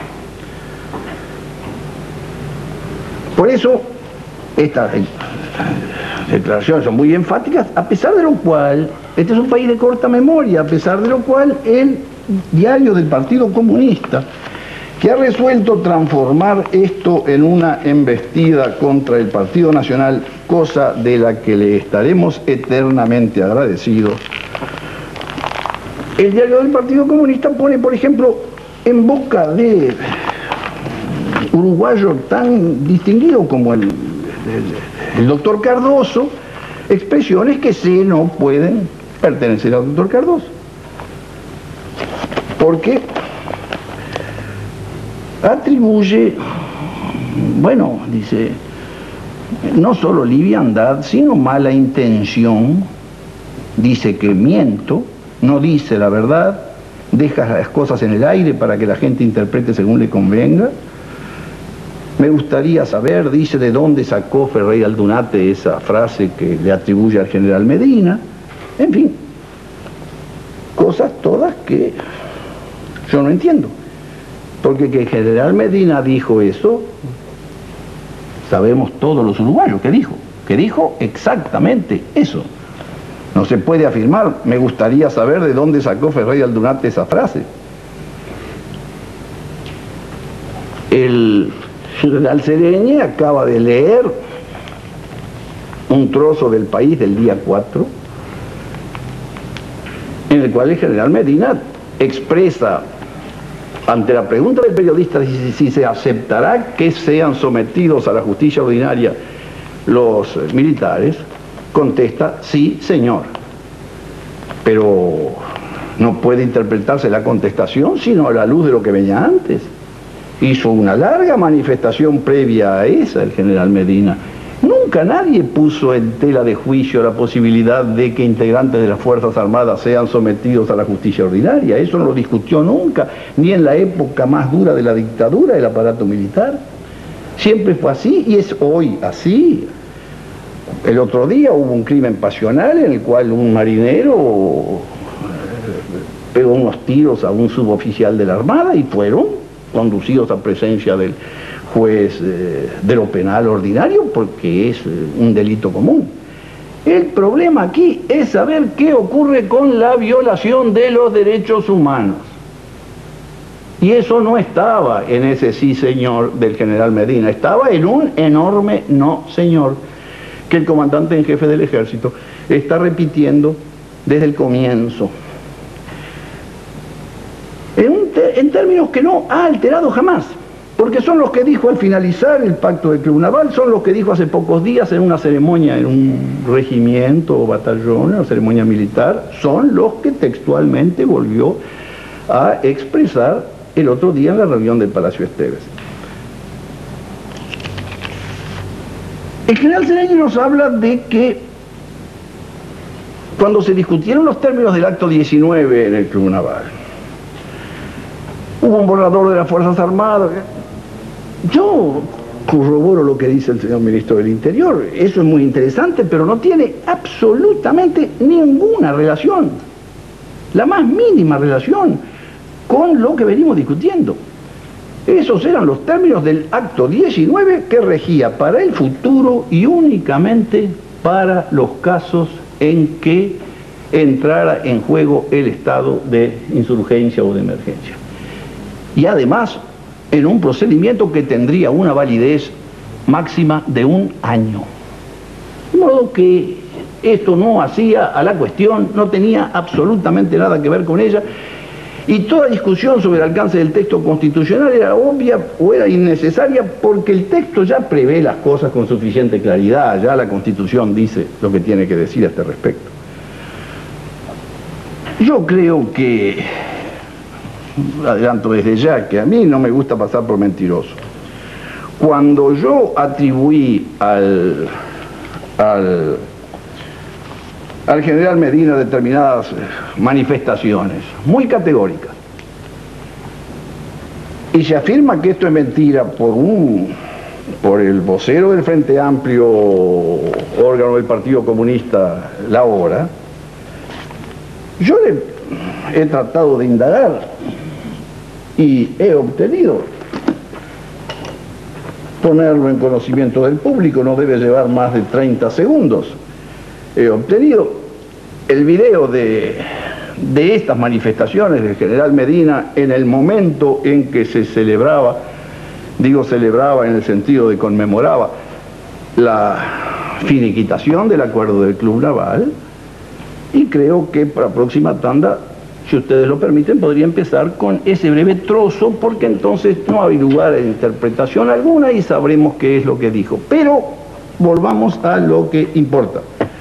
Por eso, estas declaraciones son muy enfáticas, a pesar de lo cual, este es un país de corta memoria, a pesar de lo cual el diario del Partido Comunista, que ha resuelto transformar esto en una embestida contra el Partido Nacional, cosa de la que le estaremos eternamente agradecidos, el diario del Partido Comunista pone, por ejemplo, en boca de uruguayo tan distinguido como el doctor Cardoso, expresiones que sí no pueden pertenecer al doctor Cardoso. Porque atribuye, bueno, dice, no solo liviandad, sino mala intención, dice que miento, no dice la verdad, deja las cosas en el aire para que la gente interprete según le convenga. Me gustaría saber, dice, de dónde sacó Ferreira Aldunate esa frase que le atribuye al general Medina. En fin, cosas todas que yo no entiendo. Porque que el general Medina dijo eso, sabemos todos los uruguayos que dijo exactamente eso. No se puede afirmar, me gustaría saber de dónde sacó Ferreira Aldunate esa frase. El general Cedeño acaba de leer un trozo del País del día 4, en el cual el general Medina expresa ante la pregunta del periodista si se aceptará que sean sometidos a la justicia ordinaria los militares, contesta, sí, señor. Pero no puede interpretarse la contestación sino a la luz de lo que venía antes. Hizo una larga manifestación previa a esa el general Medina. Nunca nadie puso en tela de juicio la posibilidad de que integrantes de las Fuerzas Armadas sean sometidos a la justicia ordinaria. Eso no lo discutió nunca, ni en la época más dura de la dictadura del aparato militar. Siempre fue así y es hoy así. El otro día hubo un crimen pasional en el cual un marinero pegó unos tiros a un suboficial de la Armada y fueron conducidos a presencia del juez de lo penal ordinario porque es un delito común. El problema aquí es saber qué ocurre con la violación de los derechos humanos. Y eso no estaba en ese sí señor del general Medina, estaba en un enorme no señor que el comandante en jefe del ejército está repitiendo desde el comienzo. En términos que no ha alterado jamás, porque son los que dijo al finalizar el pacto del Club Naval, son los que dijo hace pocos días en una ceremonia, en un regimiento o batallón, una ceremonia militar, son los que textualmente volvió a expresar el otro día en la reunión del Palacio Esteves. El general Seregni nos habla de que cuando se discutieron los términos del acto 19 en el Club Naval, hubo un borrador de las Fuerzas Armadas. Yo corroboro lo que dice el señor ministro del Interior. Eso es muy interesante, pero no tiene absolutamente ninguna relación, la más mínima relación, con lo que venimos discutiendo. Esos eran los términos del acto 19 que regía para el futuro y únicamente para los casos en que entrara en juego el estado de insurgencia o de emergencia. Y además, en un procedimiento que tendría una validez máxima de 1 año. De modo que esto no hacía a la cuestión, no tenía absolutamente nada que ver con ella, y toda discusión sobre el alcance del texto constitucional era obvia o era innecesaria porque el texto ya prevé las cosas con suficiente claridad, ya la Constitución dice lo que tiene que decir a este respecto. Yo creo que, adelanto desde ya, que a mí no me gusta pasar por mentiroso. Cuando yo atribuí al general Medina determinadas manifestaciones muy categóricas, y se afirma que esto es mentira por el vocero del Frente Amplio, órgano del Partido Comunista, La Hora, yo he tratado de indagar y he obtenido ponerlo en conocimiento del público, no debe llevar más de 30 segundos. He obtenido el video de estas manifestaciones del general Medina en el momento en que se celebraba, digo celebraba en el sentido de conmemoraba, la finiquitación del acuerdo del Club Naval, y creo que para la próxima tanda, si ustedes lo permiten, podría empezar con ese breve trozo, porque entonces no hay lugar a interpretación alguna y sabremos qué es lo que dijo. Pero volvamos a lo que importa.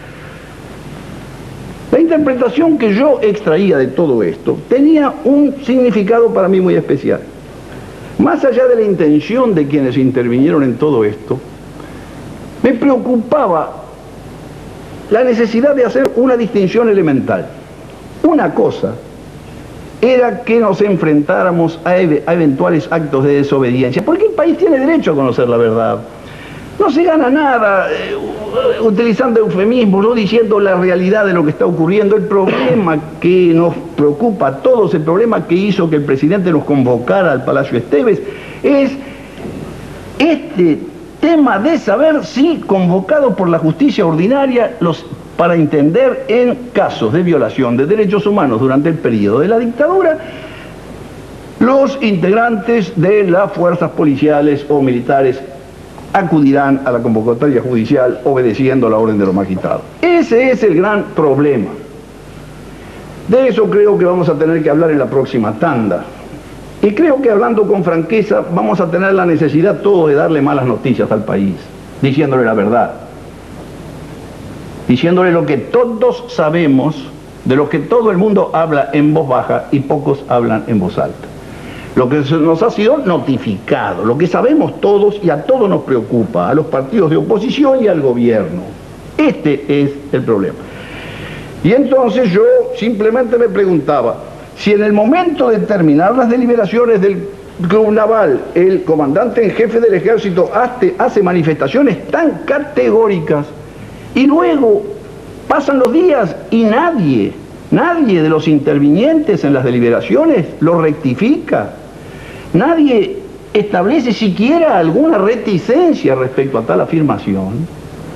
La interpretación que yo extraía de todo esto tenía un significado para mí muy especial. Más allá de la intención de quienes intervinieron en todo esto, me preocupaba la necesidad de hacer una distinción elemental. Una cosa era que nos enfrentáramos a eventuales actos de desobediencia, porque el país tiene derecho a conocer la verdad. No se gana nada utilizando eufemismos, no diciendo la realidad de lo que está ocurriendo. El problema que nos preocupa a todos, el problema que hizo que el presidente nos convocara al Palacio Esteves, es este tema de saber si, convocado por la justicia ordinaria, para entender en casos de violación de derechos humanos durante el periodo de la dictadura, los integrantes de las fuerzas policiales o militares acudirán a la convocatoria judicial obedeciendo la orden de los magistrados. Ese es el gran problema. De eso creo que vamos a tener que hablar en la próxima tanda. Y creo que hablando con franqueza vamos a tener la necesidad todos de darle malas noticias al país, diciéndole la verdad, diciéndole lo que todos sabemos, de lo que todo el mundo habla en voz baja y pocos hablan en voz alta. Lo que nos ha sido notificado, lo que sabemos todos y a todos nos preocupa, a los partidos de oposición y al gobierno. Este es el problema. Y entonces yo simplemente me preguntaba, si en el momento de terminar las deliberaciones del Club Naval, el comandante en jefe del ejército hace manifestaciones tan categóricas y luego pasan los días y nadie de los intervinientes en las deliberaciones lo rectifica, nadie establece siquiera alguna reticencia respecto a tal afirmación.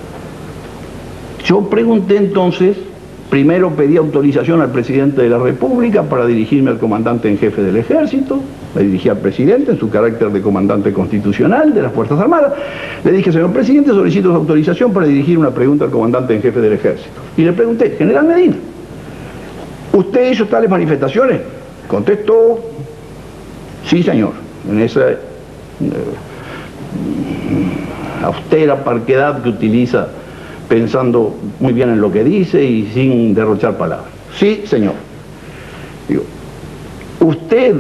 Yo pregunté entonces, primero pedí autorización al presidente de la República para dirigirme al comandante en jefe del ejército, le dirigí al presidente en su carácter de comandante constitucional de las Fuerzas Armadas, le dije, señor presidente, solicito su autorización para dirigir una pregunta al comandante en jefe del ejército. Y le pregunté, general Medina, ¿usted hizo tales manifestaciones? Contestó, sí señor, en esa austera parquedad que utiliza pensando muy bien en lo que dice y sin derrochar palabras. Sí, señor. Digo, usted,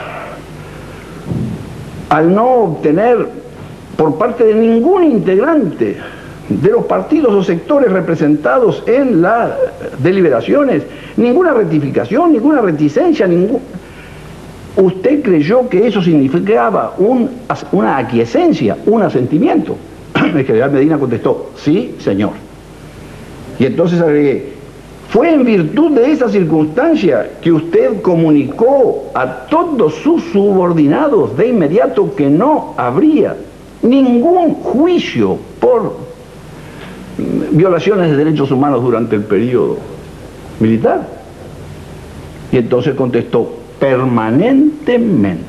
al no obtener por parte de ningún integrante de los partidos o sectores representados en las deliberaciones, ninguna rectificación, ninguna reticencia, usted creyó que eso significaba una aquiescencia, un asentimiento. El general Medina contestó, sí, señor. Y entonces agregué, fue en virtud de esa circunstancia que usted comunicó a todos sus subordinados de inmediato que no habría ningún juicio por violaciones de derechos humanos durante el periodo militar. Y entonces contestó, permanentemente.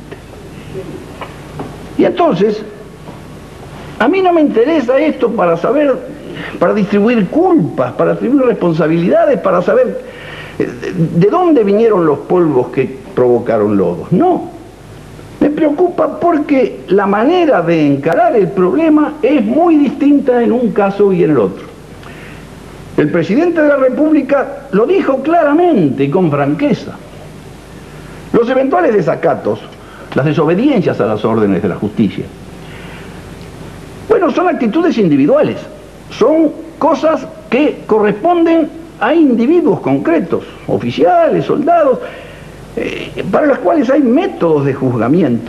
Y entonces, a mí no me interesa esto para saber, para distribuir culpas, para distribuir responsabilidades, para saber de dónde vinieron los polvos que provocaron lodos. No, me preocupa porque la manera de encarar el problema es muy distinta en un caso y en el otro. El presidente de la República lo dijo claramente y con franqueza. Los eventuales desacatos, las desobediencias a las órdenes de la justicia, bueno, son actitudes individuales, son cosas que corresponden a individuos concretos, oficiales, soldados, para los cuales hay métodos de juzgamiento.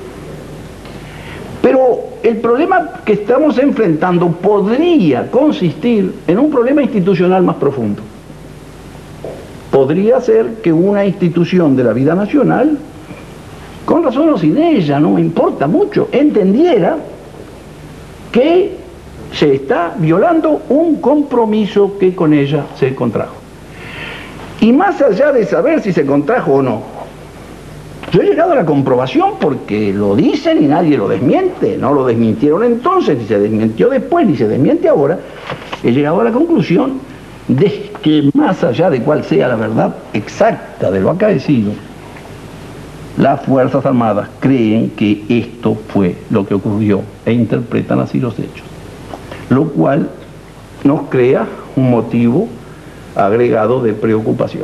Pero el problema que estamos enfrentando podría consistir en un problema institucional más profundo. Podría ser que una institución de la vida nacional, con razón o sin ella, no me importa mucho, entendiera que se está violando un compromiso que con ella se contrajo. Y más allá de saber si se contrajo o no, yo he llegado a la comprobación porque lo dicen y nadie lo desmiente. No lo desmintieron entonces, ni se desmintió después, ni se desmiente ahora. He llegado a la conclusión de que más allá de cuál sea la verdad exacta de lo acaecido, las Fuerzas Armadas creen que esto fue lo que ocurrió e interpretan así los hechos, lo cual nos crea un motivo agregado de preocupación.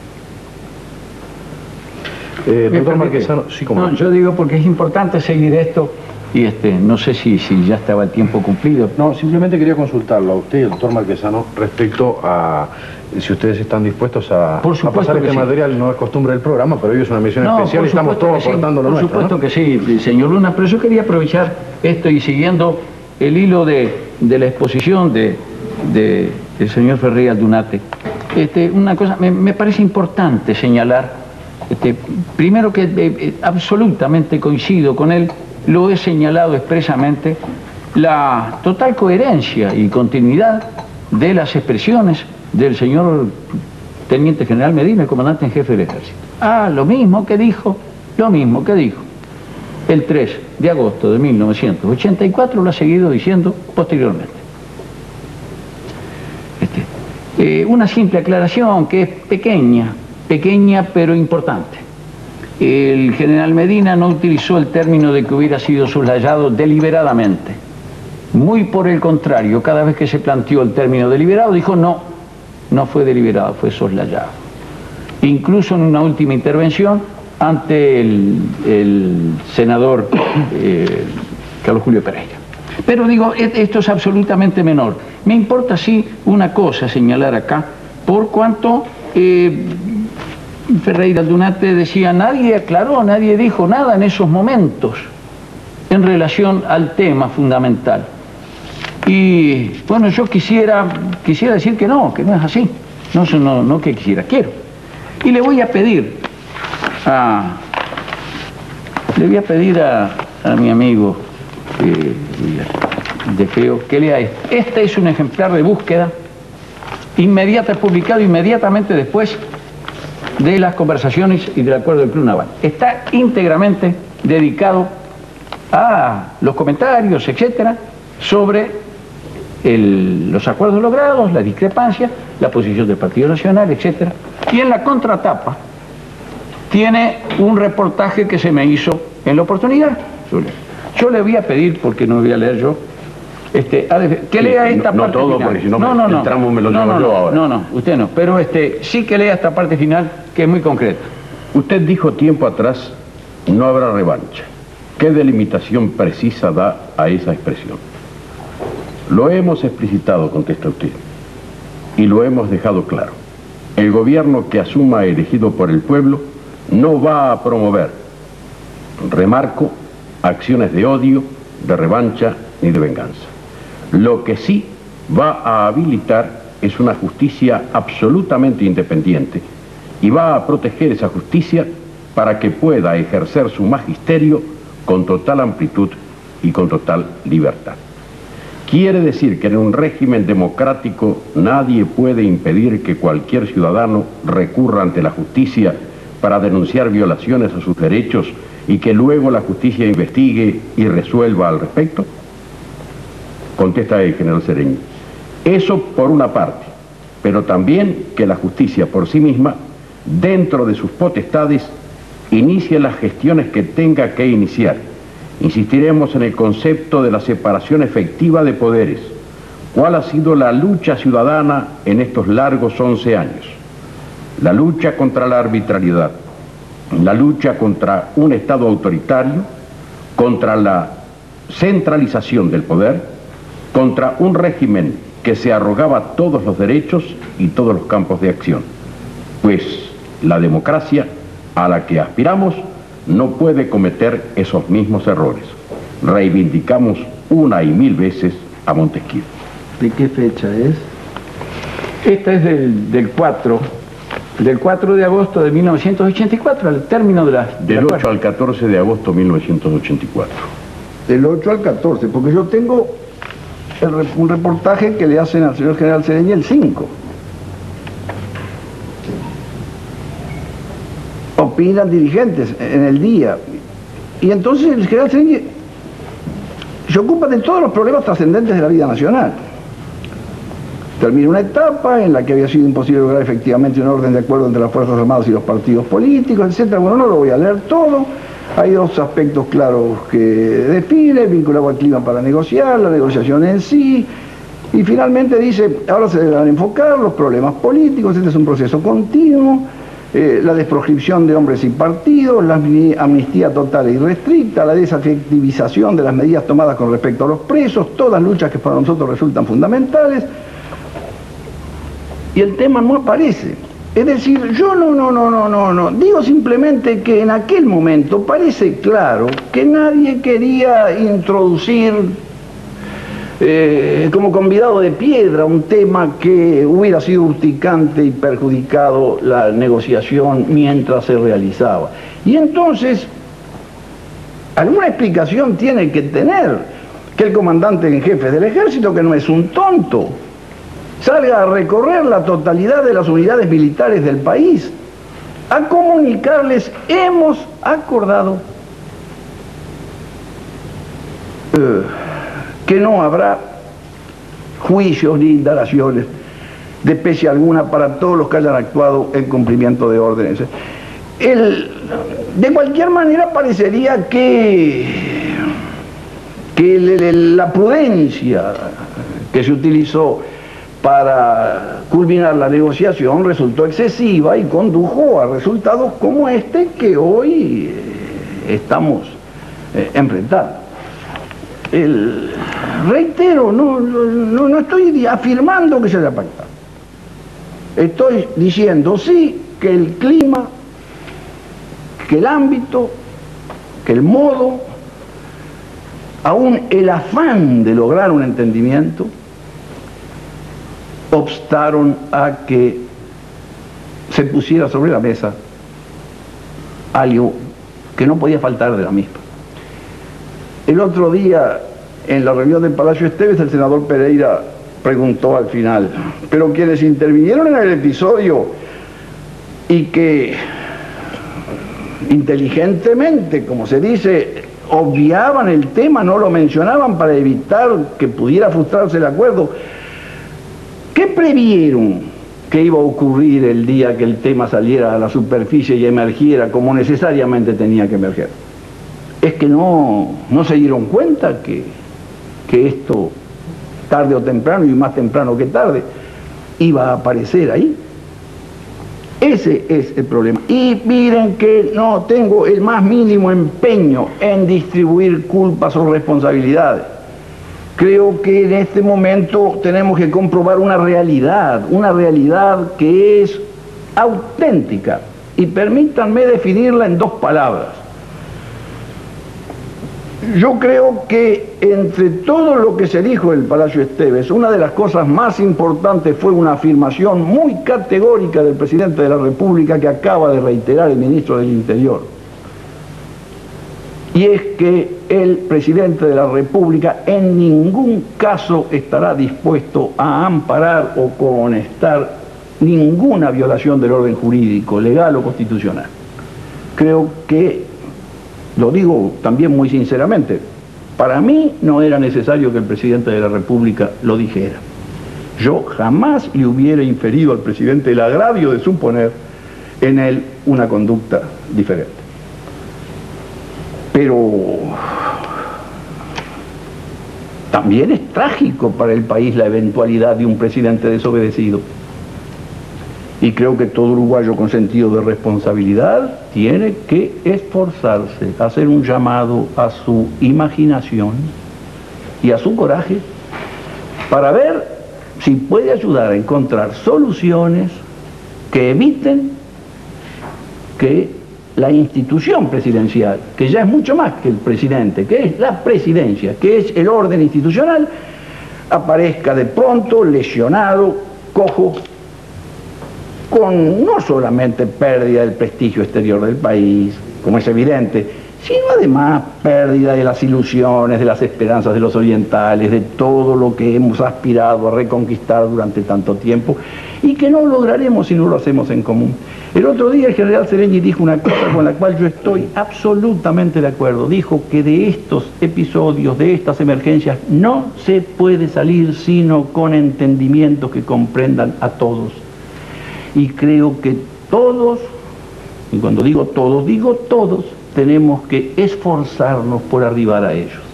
Doctor Marquesano, sí, como... No, yo digo porque es importante seguir esto y no sé si ya estaba el tiempo cumplido. No, simplemente quería consultarlo a usted y al doctor Marquesano respecto a si ustedes están dispuestos a pasar este material. No es costumbre del programa, pero hoy es una misión especial y estamos todos aportando lo nuestro. Por supuesto que sí, señor Luna, pero yo quería aprovechar esto y siguiendo el hilo de la exposición del señor Ferri Aldunate. Una cosa, me parece importante señalar, primero que absolutamente coincido con él, lo he señalado expresamente, la total coherencia y continuidad de las expresiones del señor Teniente General Medina, el comandante en jefe del ejército. Lo mismo que dijo el 3 de agosto de 1984, lo ha seguido diciendo posteriormente. Una simple aclaración que es pequeña pero importante. el general Medina no utilizó el término de que hubiera sido soslayado deliberadamente. Muy por el contrario, cada vez que se planteó el término deliberado, dijo no, no fue deliberado, fue soslayado. Incluso en una última intervención ante el senador Carlos Julio Pereira. Pero digo, esto es absolutamente menor. Me importa sí una cosa señalar acá, por cuanto Ferreira Dunate decía, nadie aclaró, nadie dijo nada en esos momentos en relación al tema fundamental. Y bueno, yo quisiera decir que no es así. No que quisiera, quiero. Y le voy a pedir a mi amigo de Feo que lea esto. Este es un ejemplar de búsqueda publicado inmediatamente después de las conversaciones y del acuerdo del Club Naval. Está íntegramente dedicado a los comentarios, etcétera, sobre los acuerdos logrados, la discrepancia, la posición del Partido Nacional, etcétera. Y en la contratapa tiene un reportaje que se me hizo en la oportunidad. Yo le voy a pedir, porque no voy a leer yo, que lea esta parte todo, final. Porque si no, el tramo me lo llevo yo ahora. No, usted no, pero sí que lea esta parte final, que es muy concreta. Usted dijo tiempo atrás, no habrá revancha. ¿Qué delimitación precisa da a esa expresión? Lo hemos explicitado, contesta usted, y lo hemos dejado claro. El gobierno que asuma elegido por el pueblo no va a promover, remarco, acciones de odio, de revancha ni de venganza. Lo que sí va a habilitar es una justicia absolutamente independiente y va a proteger esa justicia para que pueda ejercer su magisterio con total amplitud y con total libertad. Quiere decir que en un régimen democrático nadie puede impedir que cualquier ciudadano recurra ante la justicia para denunciar violaciones a sus derechos y que luego la justicia investigue y resuelva al respecto. Contesta el general Sereñi. Eso por una parte, pero también que la justicia por sí misma, dentro de sus potestades, inicie las gestiones que tenga que iniciar. Insistiremos en el concepto de la separación efectiva de poderes. ¿Cuál ha sido la lucha ciudadana en estos largos 11 años? La lucha contra la arbitrariedad, la lucha contra un Estado autoritario, contra la centralización del poder, contra un régimen que se arrogaba todos los derechos y todos los campos de acción. Pues la democracia a la que aspiramos no puede cometer esos mismos errores. Reivindicamos una y mil veces a Montesquieu. ¿De qué fecha es? Esta es del 4 de agosto de 1984, al término de la... Del 8 al 14 de agosto de 1984. Del 8 al 14, porque yo tengo un reportaje que le hacen al señor general Sereñi el 5. Opinan dirigentes en el día. Y entonces el general Sereñi se ocupa de todos los problemas trascendentes de la vida nacional. Termina una etapa en la que había sido imposible lograr efectivamente un orden de acuerdo entre las Fuerzas Armadas y los partidos políticos, etc. Bueno, no lo voy a leer todo. Hay dos aspectos claros que define, vinculado al clima para negociar, la negociación en sí, y finalmente dice, ahora se deberán enfocar los problemas políticos, este es un proceso continuo, la desproscripción de hombres y partidos, la amnistía total e irrestricta, la desafectivización de las medidas tomadas con respecto a los presos, todas luchas que para nosotros resultan fundamentales, y el tema no aparece. Es decir, yo no, digo simplemente que en aquel momento parece claro que nadie quería introducir como convidado de piedra un tema que hubiera sido urticante y perjudicado la negociación mientras se realizaba. Y entonces, alguna explicación tiene que tener que el comandante en jefe del ejército, que no es un tonto, salga a recorrer la totalidad de las unidades militares del país, a comunicarles, hemos acordado que no habrá juicios ni indagaciones de especie alguna para todos los que hayan actuado en cumplimiento de órdenes. De cualquier manera parecería que la prudencia que se utilizó para culminar la negociación resultó excesiva y condujo a resultados como este que hoy estamos enfrentando. Reitero, no estoy afirmando que se haya pactado. Estoy diciendo sí que el clima, que el ámbito, que el modo, aún el afán de lograr un entendimiento, obstaron a que se pusiera sobre la mesa algo que no podía faltar de la misma. El otro día, en la reunión del Palacio Esteves, el senador Pereira preguntó al final, pero quienes intervinieron en el episodio y que inteligentemente, como se dice, obviaban el tema, no lo mencionaban para evitar que pudiera frustrarse el acuerdo, ¿qué previeron que iba a ocurrir el día que el tema saliera a la superficie y emergiera como necesariamente tenía que emerger? Es que no se dieron cuenta que esto, tarde o temprano, y más temprano que tarde, iba a aparecer ahí. Ese es el problema. Y miren que no tengo el más mínimo empeño en distribuir culpas o responsabilidades. Creo que en este momento tenemos que comprobar una realidad que es auténtica. Y permítanme definirla en 2 palabras. Yo creo que entre todo lo que se dijo en el Palacio Esteves, una de las cosas más importantes fue una afirmación muy categórica del presidente de la República que acaba de reiterar el ministro del Interior. Y es que el presidente de la República en ningún caso estará dispuesto a amparar o cohonestar ninguna violación del orden jurídico, legal o constitucional. Creo que, lo digo también muy sinceramente, para mí no era necesario que el presidente de la República lo dijera. Yo jamás le hubiera inferido al presidente el agravio de suponer en él una conducta diferente. Pero también es trágico para el país la eventualidad de un presidente desobedecido. Y creo que todo uruguayo con sentido de responsabilidad tiene que esforzarse, hacer un llamado a su imaginación y a su coraje para ver si puede ayudar a encontrar soluciones que eviten que la institución presidencial, que ya es mucho más que el presidente, que es la presidencia, que es el orden institucional, aparezca de pronto lesionado, cojo, con no solamente pérdida del prestigio exterior del país, como es evidente, sino además pérdida de las ilusiones, de las esperanzas de los orientales, de todo lo que hemos aspirado a reconquistar durante tanto tiempo y que no lograremos si no lo hacemos en común. El otro día el general Sereñi dijo una cosa con la cual yo estoy absolutamente de acuerdo. Dijo que de estos episodios, de estas emergencias, no se puede salir sino con entendimientos que comprendan a todos. Y creo que todos, y cuando digo todos, tenemos que esforzarnos por arribar a ellos.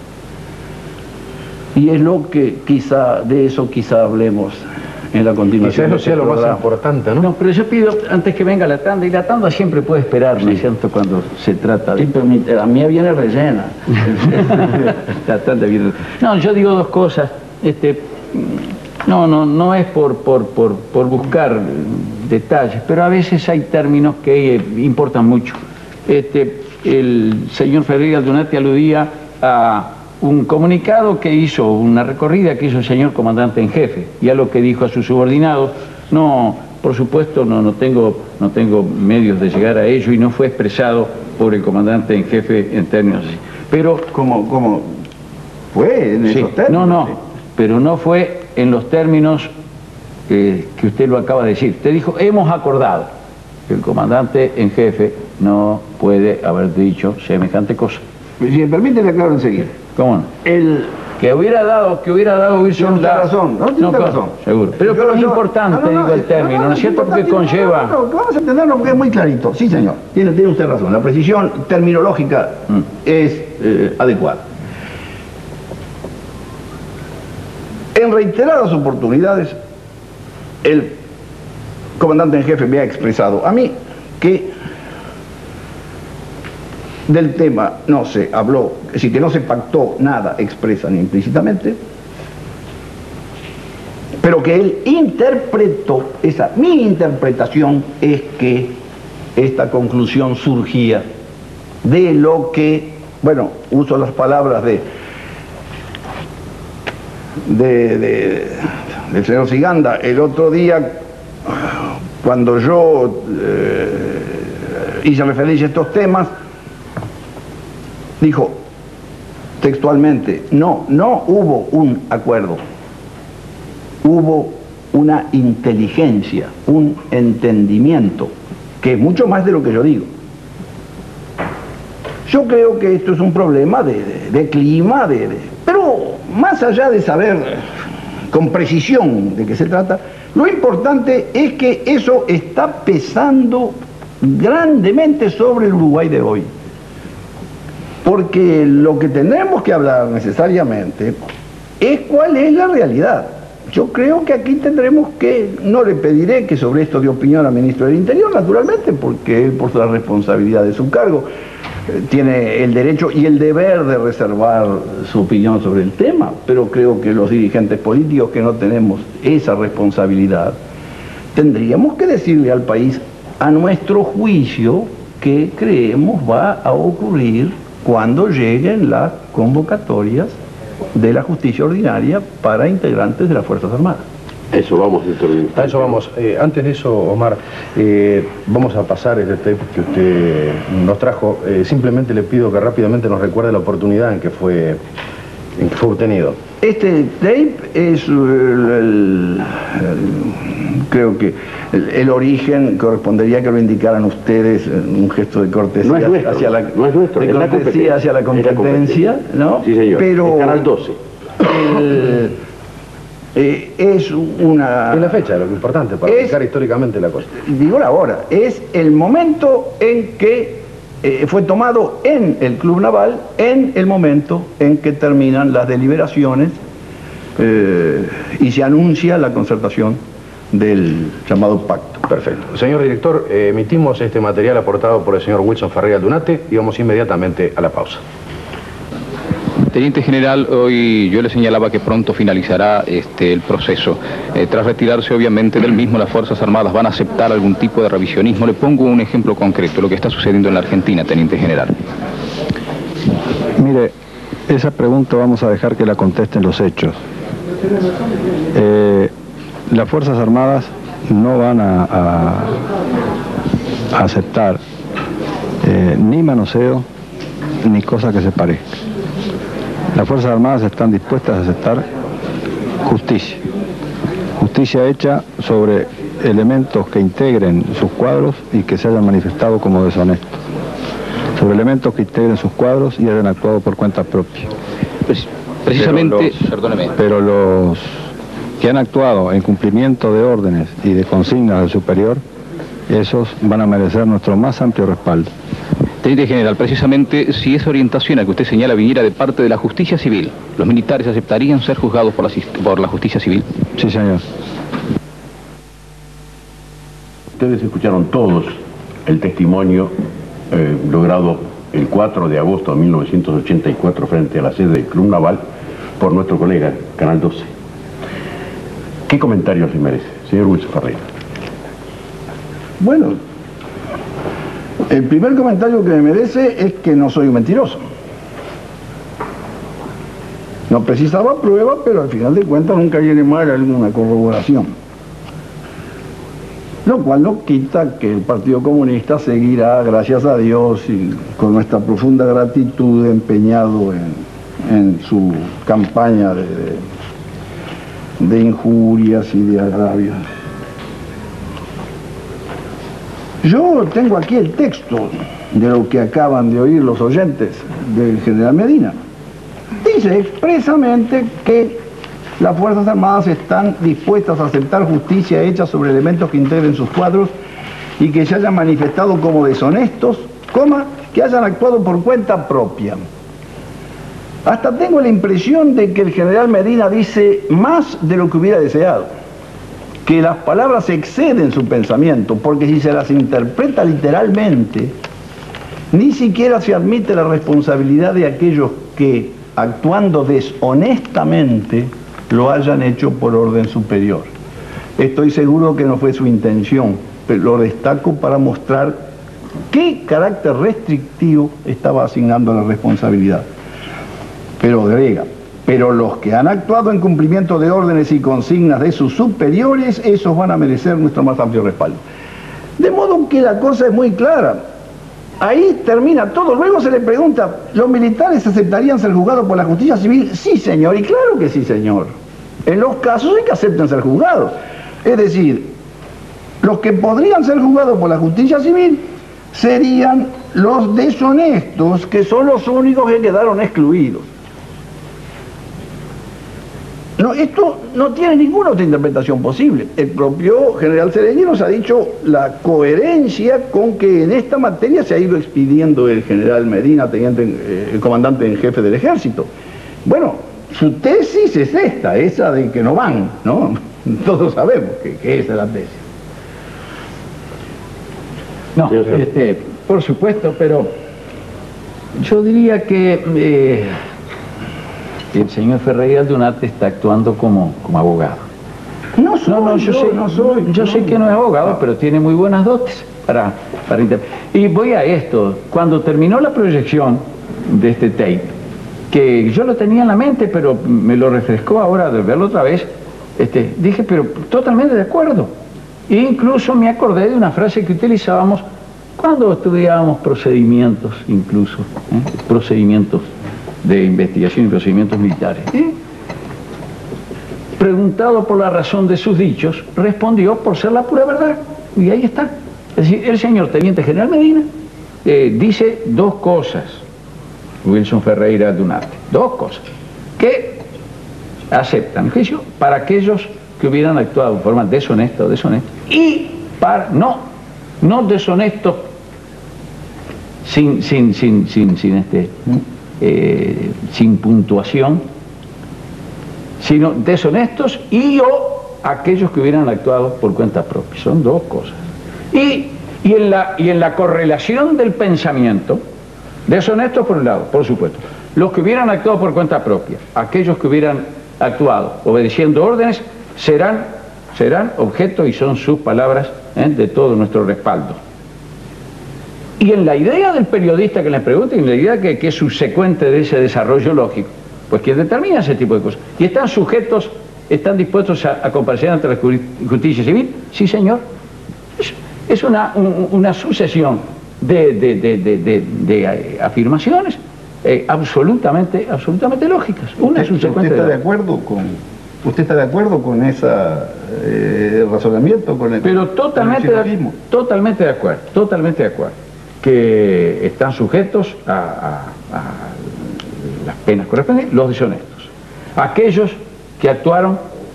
Y es lo que de eso quizá hablemos en la continuación. Quizás no sea lo más importante, ¿no? No, pero yo pido, antes que venga la tanda, y la tanda siempre puede esperar, ¿no es cierto?, cuando se trata de... Sí, pero la mía viene rellena. La tanda viene... No, yo digo 2 cosas. No es por buscar detalles, pero a veces hay términos que importan mucho. El señor Ferreira Aldunate aludía a un comunicado que hizo, una recorrida que hizo el señor comandante en jefe, y a lo que dijo a sus subordinados. No, por supuesto, no tengo medios de llegar a ello, y no fue expresado por el comandante en jefe en términos así. Pero, ¿Cómo fue en esos términos? No, pero no fue en los términos que usted lo acaba de decir. Usted dijo, hemos acordado. El comandante en jefe no puede haber dicho semejante cosa. Si me permite, le aclaro enseguida. ¿Cómo no? Que hubiera dado Wilson Tiene razón, no tiene razón. Seguro. Pero es importante, digo, el término, ¿no es cierto? Porque conlleva... No, vamos a entenderlo porque es muy clarito. Sí, señor, tiene usted razón. La precisión terminológica es adecuada. En reiteradas oportunidades, el comandante en jefe me ha expresado a mí que del tema no se habló, es decir, que no se pactó nada expresa ni implícitamente, pero que él interpretó, mi interpretación es que esta conclusión surgía de lo que, bueno, uso las palabras del señor Siganda el otro día, cuando yo hice referencia a estos temas, dijo textualmente, no hubo un acuerdo, hubo una inteligencia, un entendimiento, que es mucho más de lo que yo digo. Yo creo que esto es un problema de clima, pero más allá de saber con precisión de qué se trata, lo importante es que eso está pesando grandemente sobre el Uruguay de hoy. Porque lo que tenemos que hablar necesariamente es cuál es la realidad. Yo creo que aquí tendremos que, no le pediré que sobre esto dé opinión al ministro del Interior, naturalmente, porque él por la responsabilidad de su cargo tiene el derecho y el deber de reservar su opinión sobre el tema, pero creo que los dirigentes políticos que no tenemos esa responsabilidad, tendríamos que decirle al país, a nuestro juicio, qué creemos va a ocurrir cuando lleguen las convocatorias de la justicia ordinaria para integrantes de las Fuerzas Armadas. Eso vamos a intervenir. A eso vamos. Antes de eso, Omar, vamos a pasar este tape que usted nos trajo. Simplemente le pido que rápidamente nos recuerde la oportunidad en que fue obtenido. Este tape es creo que el origen correspondería que lo indicaran ustedes, un gesto de cortesía, no es nuestro, hacia la, no es nuestro, de cortesía hacia la competencia, ¿no? Sí, señor. Pero es Canal 12. Es una... Es la fecha, lo importante, para explicar históricamente la cosa. Digo la hora, es el momento en que fue tomado en el Club Naval, en el momento en que terminan las deliberaciones y se anuncia la concertación del llamado pacto. Perfecto. Señor director, emitimos este material aportado por el señor Wilson Ferreira Dunate y vamos inmediatamente a la pausa. Teniente General, hoy yo le señalaba que pronto finalizará el proceso. Tras retirarse obviamente del mismo, las Fuerzas Armadas van a aceptar algún tipo de revisionismo. Le pongo un ejemplo concreto, lo que está sucediendo en la Argentina, Teniente General. Mire, esa pregunta vamos a dejar que la contesten los hechos. Las Fuerzas Armadas no van a aceptar ni manoseo ni cosa que se parezca. Las Fuerzas Armadas están dispuestas a aceptar justicia hecha sobre elementos que integren sus cuadros y que se hayan manifestado como deshonestos, sobre elementos que integren sus cuadros y hayan actuado por cuenta propia. Precisamente, perdóneme. Pero los que han actuado en cumplimiento de órdenes y de consignas del superior, esos van a merecer nuestro más amplio respaldo. Teniente General, precisamente si esa orientación a que usted señala viniera de parte de la justicia civil, ¿los militares aceptarían ser juzgados por la justicia civil? Sí, señor. Ustedes escucharon todos el testimonio logrado el 4 de agosto de 1984 frente a la sede del Club Naval por nuestro colega Canal 12. ¿Qué comentarios le merece, señor Wilson Ferreira? Bueno, el primer comentario que me merece es que no soy un mentiroso. No precisaba prueba, pero al final de cuentas nunca viene mal alguna corroboración. Lo cual no quita que el Partido Comunista seguirá, gracias a Dios, y con nuestra profunda gratitud, empeñado en su campaña de injurias y de agravios. Yo tengo aquí el texto de lo que acaban de oír los oyentes del general Medina. dice expresamente que las Fuerzas Armadas están dispuestas a aceptar justicia hecha sobre elementos que integren sus cuadros y que se hayan manifestado como deshonestos, que hayan actuado por cuenta propia. Hasta tengo la impresión de que el general Medina dice más de lo que hubiera deseado, que las palabras exceden su pensamiento, porque si se las interpreta literalmente, ni siquiera se admite la responsabilidad de aquellos que, actuando deshonestamente, lo hayan hecho por orden superior. Estoy seguro que no fue su intención, pero lo destaco para mostrar qué carácter restrictivo estaba asignando a la responsabilidad. Pero agrega, pero los que han actuado en cumplimiento de órdenes y consignas de sus superiores, esos van a merecer nuestro más amplio respaldo. De modo que la cosa es muy clara. Ahí termina todo. Luego se le pregunta, ¿los militares aceptarían ser juzgados por la justicia civil? Sí, señor, y claro que sí, señor. En los casos en que acepten ser juzgados. Es decir, los que podrían ser juzgados por la justicia civil serían los deshonestos, que son los únicos que quedaron excluidos. No, esto no tiene ninguna otra interpretación posible. El propio general Sereñi nos ha dicho la coherencia con que en esta materia se ha ido expidiendo el general Medina, el comandante en jefe del ejército. Bueno, su tesis es esta, esa de que no van, ¿no? Todos sabemos que esa es la tesis. No, por supuesto, pero yo diría que el señor Ferreira Aldunate está actuando como abogado. Yo sé que no es abogado, pero tiene muy buenas dotes para y voy a esto. Cuando terminó la proyección de este tape, que yo lo tenía en la mente, pero me lo refrescó ahora de verlo otra vez, dije, pero totalmente de acuerdo. E incluso me acordé de una frase que utilizábamos cuando estudiábamos procedimientos, incluso, procedimientos de investigación y procedimientos militares. Preguntado por la razón de sus dichos, respondió por ser la pura verdad. Y ahí está. Es decir, el señor Teniente General Medina dice dos cosas, Wilson Ferreira Aldunate, dos cosas, que aceptan juicio para aquellos que hubieran actuado de forma deshonesta o deshonesta, y para no deshonestos sin puntuación, sino deshonestos o aquellos que hubieran actuado por cuenta propia. Son dos cosas. Y en la correlación del pensamiento, deshonestos por un lado, por supuesto, los que hubieran actuado por cuenta propia, aquellos que hubieran actuado obedeciendo órdenes, serán objeto, y son sus palabras, de todo nuestro respaldo. Y en la idea del periodista que les pregunta, y en la idea que es subsecuente de ese desarrollo lógico, pues quien determina ese tipo de cosas. ¿Y están dispuestos a comparecer ante la justicia civil? Sí, señor. Es una sucesión de afirmaciones absolutamente lógicas. ¿Usted está de acuerdo con ese razonamiento? Pero totalmente de acuerdo. Que están sujetos a las penas correspondientes, los deshonestos. Aquellos que actuaron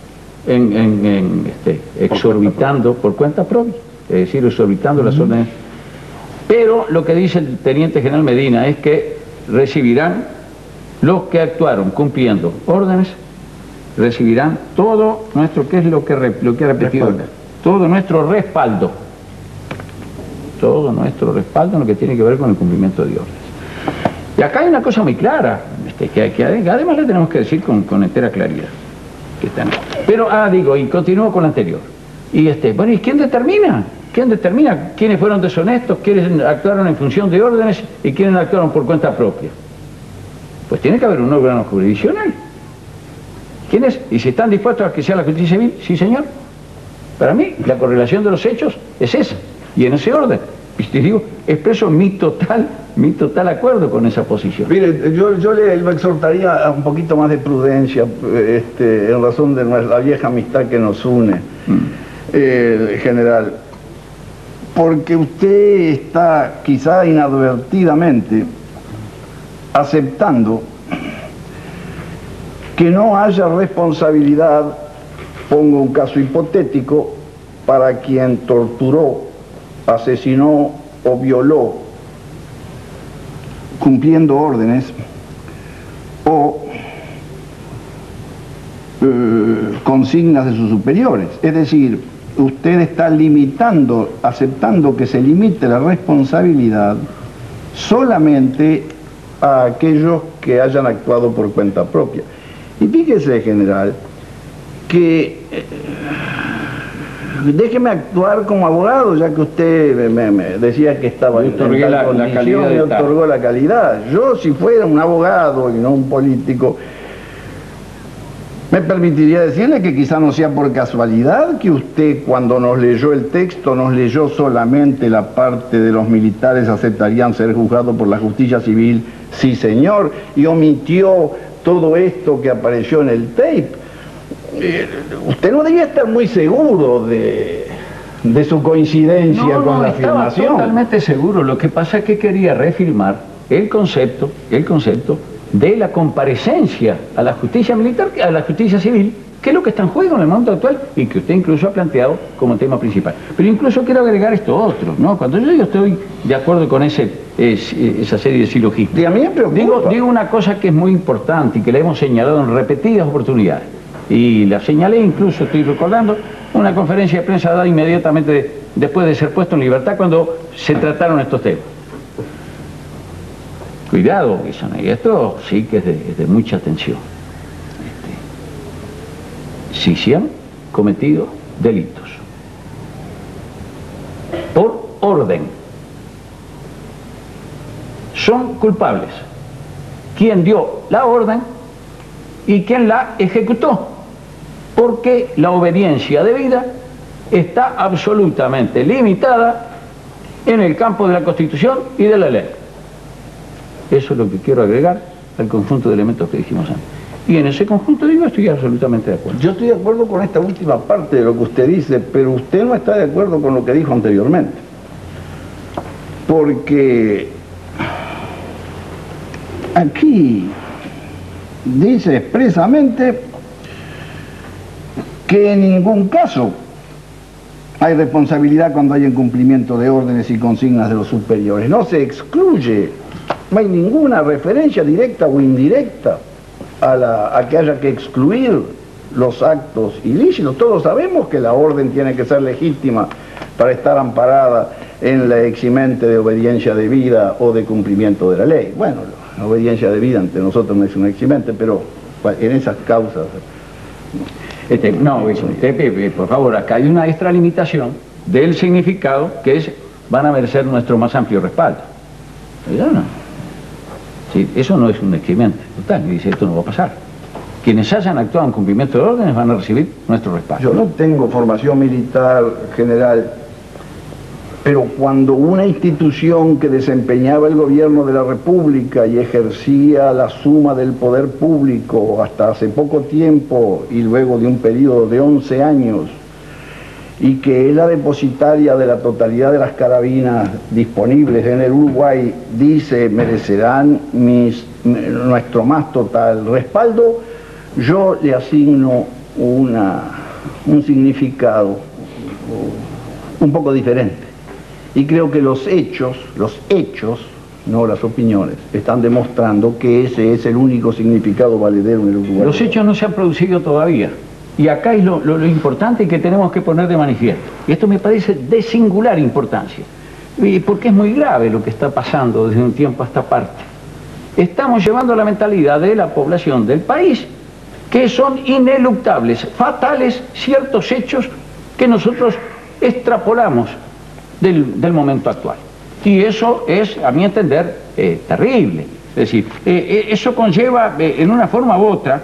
exorbitando por cuenta propia, es decir, exorbitando las órdenes. Pero lo que dice el Teniente General Medina es que recibirán, los que actuaron cumpliendo órdenes, recibirán todo nuestro, ¿qué es lo que ha repetido acá? Todo nuestro respaldo. Todo nuestro respaldo en lo que tiene que ver con el cumplimiento de órdenes. Y acá hay una cosa muy clara, que además la tenemos que decir con entera claridad. Pero, y continúo con la anterior. ¿Y quién determina? ¿Quién determina quiénes fueron deshonestos, quiénes actuaron en función de órdenes y quiénes actuaron por cuenta propia? Pues tiene que haber un órgano jurisdiccional. ¿Quién es? ¿Y si están dispuestos a que sea la justicia civil? Sí, señor. Para mí, la correlación de los hechos es esa. Y en ese orden, te digo, expreso mi total acuerdo con esa posición. Mire, yo le exhortaría a un poquito más de prudencia, en razón de la vieja amistad que nos une, general. Porque usted está, quizá inadvertidamente, aceptando que no haya responsabilidad, pongo un caso hipotético, para quien torturó, asesinó o violó, cumpliendo órdenes, o consignas de sus superiores. Es decir, usted está limitando, aceptando que se limite la responsabilidad solamente a aquellos que hayan actuado por cuenta propia. Y fíjese, general, que déjeme actuar como abogado, ya que usted me decía que estaba en tal condición, me otorgó la calidad. Yo, si fuera un abogado y no un político, me permitiría decirle que quizá no sea por casualidad que usted, cuando nos leyó el texto, nos leyó solamente la parte de los militares aceptarían ser juzgados por la justicia civil, sí señor, y omitió todo esto que apareció en el tape. Usted no debía estar muy seguro de su coincidencia con la afirmación. Estaba totalmente seguro. Lo que pasa es que quería reafirmar el concepto de la comparecencia a la justicia militar, a la justicia civil, que es lo que está en juego en el momento actual y que usted incluso ha planteado como tema principal. Pero incluso quiero agregar esto otro, ¿no? Cuando yo estoy de acuerdo con esa serie de silogismos. Y a mí me preocupa. Digo una cosa que es muy importante y que la hemos señalado en repetidas oportunidades. Y la señalé incluso, estoy recordando, una conferencia de prensa dada inmediatamente después de ser puesto en libertad cuando se trataron estos temas. Cuidado, y esto sí que es de mucha atención. Si se han cometido delitos por orden, son culpables quien dio la orden y quien la ejecutó, porque la obediencia debida está absolutamente limitada en el campo de la Constitución y de la ley. Eso es lo que quiero agregar al conjunto de elementos que dijimos antes. Y en ese conjunto, digo, estoy absolutamente de acuerdo. Yo estoy de acuerdo con esta última parte de lo que usted dice, pero usted no está de acuerdo con lo que dijo anteriormente. Porque aquí dice expresamente que en ningún caso hay responsabilidad cuando hay incumplimiento de órdenes y consignas de los superiores. No se excluye, no hay ninguna referencia directa o indirecta a que haya que excluir los actos ilícitos. Todos sabemos que la orden tiene que ser legítima para estar amparada en la eximente de obediencia debida o de cumplimiento de la ley. Bueno, la obediencia debida ante nosotros no es una eximente, pero en esas causas... por favor, acá hay una extralimitación del significado que es, van a merecer nuestro más amplio respaldo. ¿Verdad o no? Sí, eso no es un eximente total, y dice, esto no va a pasar. Quienes hayan actuado en cumplimiento de órdenes van a recibir nuestro respaldo. Yo no tengo formación militar, general, pero cuando una institución que desempeñaba el gobierno de la República y ejercía la suma del poder público hasta hace poco tiempo y luego de un periodo de 11 años, y que es la depositaria de la totalidad de las carabinas disponibles en el Uruguay, dice, merecerán nuestro más total respaldo, yo le asigno un significado un poco diferente. Y creo que los hechos, no las opiniones, están demostrando que ese es el único significado valedero en el Uruguay. Los hechos no se han producido todavía. Y acá es lo importante que tenemos que poner de manifiesto. Y esto me parece de singular importancia. Porque es muy grave lo que está pasando desde un tiempo a esta parte. Estamos llevando a la mentalidad de la población del país que son ineluctables, fatales, ciertos hechos que nosotros extrapolamos del momento actual. Y eso es, a mi entender, terrible. Es decir, eso conlleva, en una forma u otra,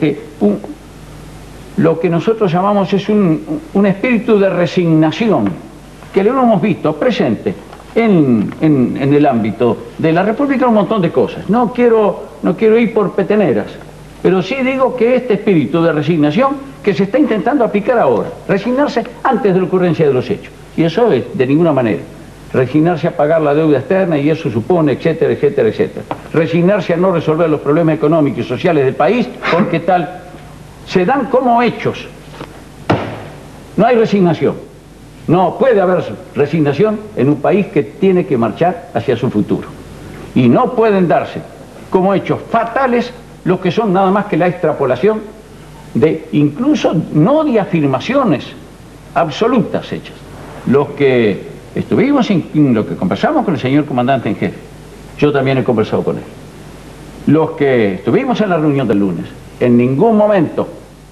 lo que nosotros llamamos es un espíritu de resignación, que lo hemos visto presente en el ámbito de la República, un montón de cosas. No quiero ir por peteneras, pero sí digo que este espíritu de resignación que se está intentando aplicar ahora, resignarse antes de la ocurrencia de los hechos, y eso es de ninguna manera resignarse a pagar la deuda externa y eso supone, etcétera, etcétera, etcétera. Resignarse a no resolver los problemas económicos y sociales del país porque tal, se dan como hechos. No hay resignación. No puede haber resignación en un país que tiene que marchar hacia su futuro. Y no pueden darse como hechos fatales los que son nada más que la extrapolación de, incluso no de afirmaciones absolutas hechas. Los que estuvimos, lo que conversamos con el señor comandante en jefe, yo también he conversado con él. Los que estuvimos en la reunión del lunes, en ningún momento,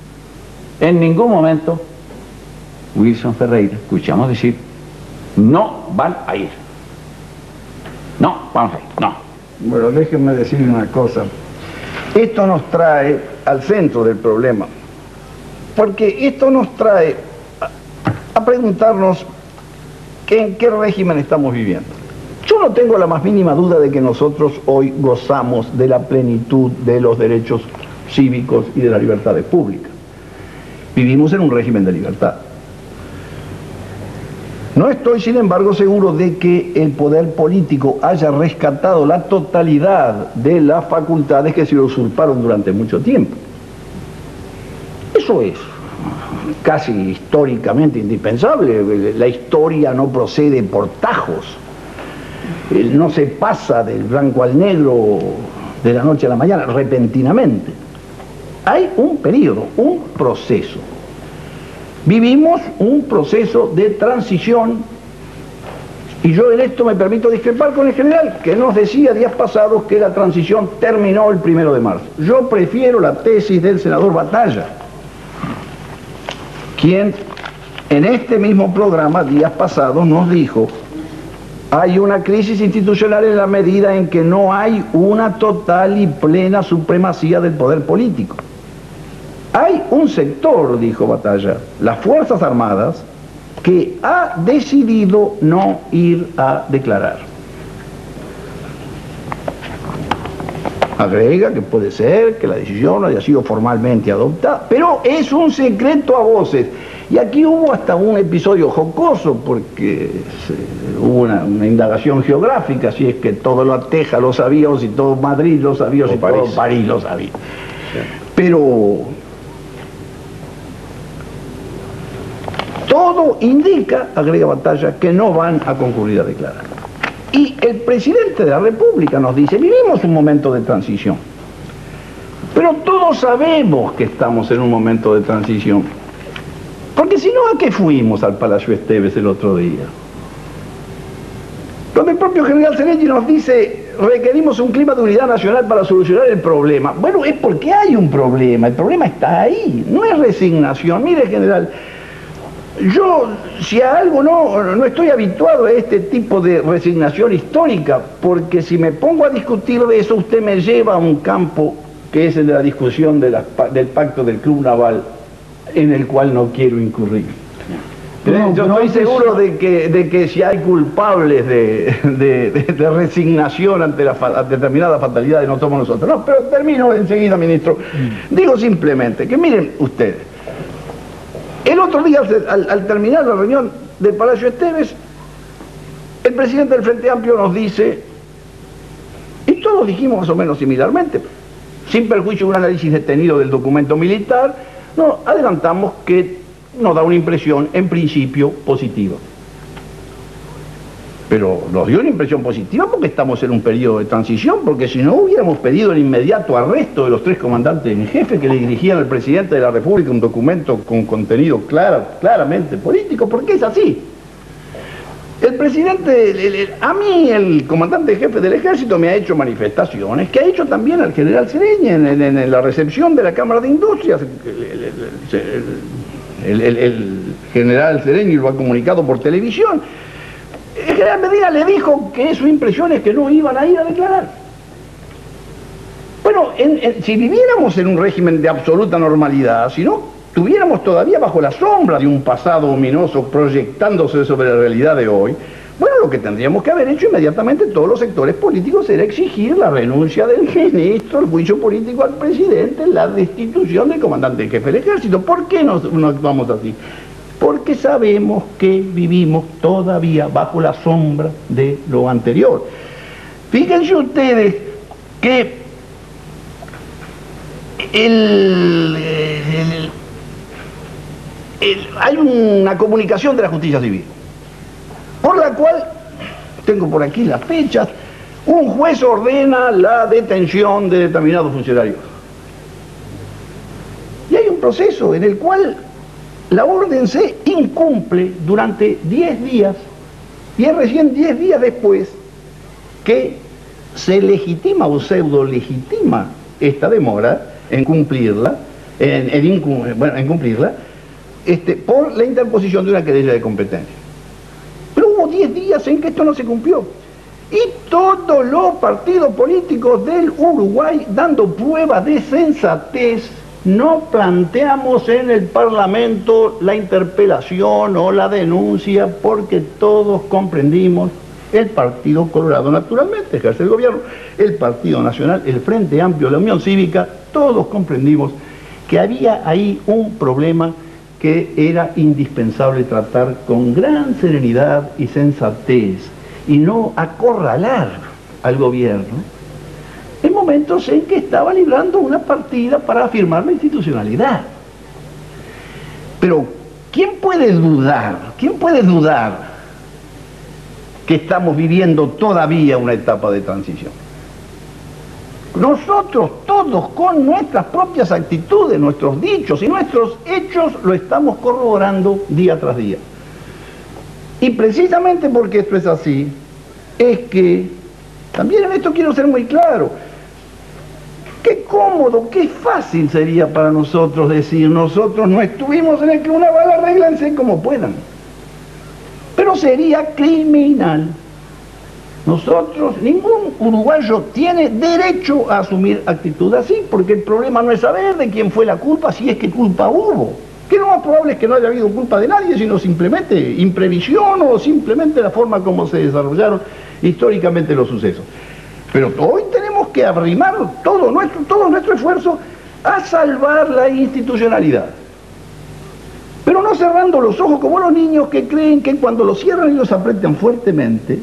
Wilson Ferreira, escuchamos decir, no van a ir. No, vamos a ir, no. Bueno, déjenme decirle una cosa. Esto nos trae al centro del problema, porque esto nos trae a preguntarnos en qué régimen estamos viviendo. Yo no tengo la más mínima duda de que nosotros hoy gozamos de la plenitud de los derechos cívicos y de las libertades públicas. Vivimos en un régimen de libertad. No estoy, sin embargo, seguro de que el poder político haya rescatado la totalidad de las facultades que se le usurparon durante mucho tiempo. Eso es casi históricamente indispensable. La historia no procede por tajos. No se pasa del blanco al negro de la noche a la mañana, repentinamente. Hay un periodo, un proceso. Vivimos un proceso de transición y yo en esto me permito discrepar con el general, que nos decía días pasados que la transición terminó el 1 de marzo. Yo prefiero la tesis del senador Batalla, quien en este mismo programa días pasados nos dijo: hay una crisis institucional en la medida en que no hay una total y plena supremacía del poder político. Hay un sector, dijo Batalla, las Fuerzas Armadas, que ha decidido no ir a declarar. Agrega que puede ser que la decisión no haya sido formalmente adoptada, pero es un secreto a voces. Y aquí hubo hasta un episodio jocoso, porque hubo una indagación geográfica, si es que todo la Teja lo sabía, o si todo Madrid lo sabía, o si todo París lo sabía. Pero todo indica, agrega Batalla, que no van a concurrir a declarar. Y el presidente de la República nos dice: vivimos un momento de transición. Pero todos sabemos que estamos en un momento de transición. Porque si no, ¿a qué fuimos al Palacio Esteves el otro día? Cuando el propio general Sereni nos dice: requerimos un clima de unidad nacional para solucionar el problema. Bueno, es porque hay un problema, el problema está ahí, no es resignación. Mire, general, yo, si a algo no estoy habituado a este tipo de resignación histórica, porque si me pongo a discutir de eso, usted me lleva a un campo que es el de la discusión del pacto del Club Naval, en el cual no quiero incurrir. Yo estoy seguro de que si hay culpables de resignación ante determinadas fatalidades, no somos nosotros. No, pero termino enseguida, ministro. Digo simplemente que miren ustedes, el otro día, al terminar la reunión del Palacio Esteves, el presidente del Frente Amplio nos dice, y todos dijimos más o menos similarmente, sin perjuicio de un análisis detenido del documento militar, no, adelantamos que nos da una impresión, en principio, positiva. Pero nos dio una impresión positiva porque estamos en un periodo de transición, porque si no hubiéramos pedido el inmediato arresto de los 3 comandantes en jefe que le dirigían al presidente de la República un documento con contenido claramente político, porque es así. El presidente, a mí el comandante en jefe del Ejército me ha hecho manifestaciones que ha hecho también al general Sereni en la recepción de la Cámara de Industrias. El general Sereni lo ha comunicado por televisión. El general Medina le dijo que su impresión es que no iban a ir a declarar. Bueno, si viviéramos en un régimen de absoluta normalidad, si no estuviéramos todavía bajo la sombra de un pasado ominoso proyectándose sobre la realidad de hoy, bueno, lo que tendríamos que haber hecho inmediatamente todos los sectores políticos era exigir la renuncia del ministro, el juicio político al presidente, la destitución del comandante en jefe del Ejército. ¿Por qué no actuamos así? porque sabemos que vivimos todavía bajo la sombra de lo anterior. Fíjense ustedes que hay una comunicación de la justicia civil, por la cual, tengo por aquí las fechas, un juez ordena la detención de determinados funcionarios. Y hay un proceso en el cual la orden se incumple durante 10 días, y es recién 10 días después que se legitima o pseudo legitima esta demora en cumplirla, en cumplirla, por la interposición de una querella de competencia. Pero hubo 10 días en que esto no se cumplió. Y todos los partidos políticos del Uruguay, dando prueba de sensatez, no planteamos en el Parlamento la interpelación o la denuncia, porque todos comprendimos, el Partido Colorado naturalmente ejerce el gobierno, el Partido Nacional, el Frente Amplio, la Unión Cívica, todos comprendimos que había ahí un problema que era indispensable tratar con gran serenidad y sensatez, y no acorralar al gobierno en momentos en que estaba librando una partida para afirmar la institucionalidad. Pero, ¿quién puede dudar? ¿Quién puede dudar que estamos viviendo todavía una etapa de transición? Nosotros todos, con nuestras propias actitudes, nuestros dichos y nuestros hechos, lo estamos corroborando día tras día. Y precisamente porque esto es así, es que, también en esto quiero ser muy claro, qué cómodo, qué fácil sería para nosotros decir, nosotros no estuvimos en el Club Naval, arréglense como puedan. Pero sería criminal. Nosotros, ningún uruguayo tiene derecho a asumir actitud así, porque el problema no es saber de quién fue la culpa, si es que culpa hubo. Que lo más probable es que no haya habido culpa de nadie, sino simplemente imprevisión o simplemente la forma como se desarrollaron históricamente los sucesos. Pero hoy tenemos que arrimar todo nuestro esfuerzo a salvar la institucionalidad. Pero no cerrando los ojos como los niños que creen que cuando los cierran y los aprietan fuertemente,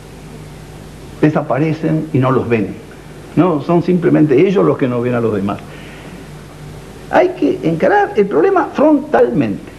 desaparecen y no los ven. No, son simplemente ellos los que no ven a los demás. Hay que encarar el problema frontalmente.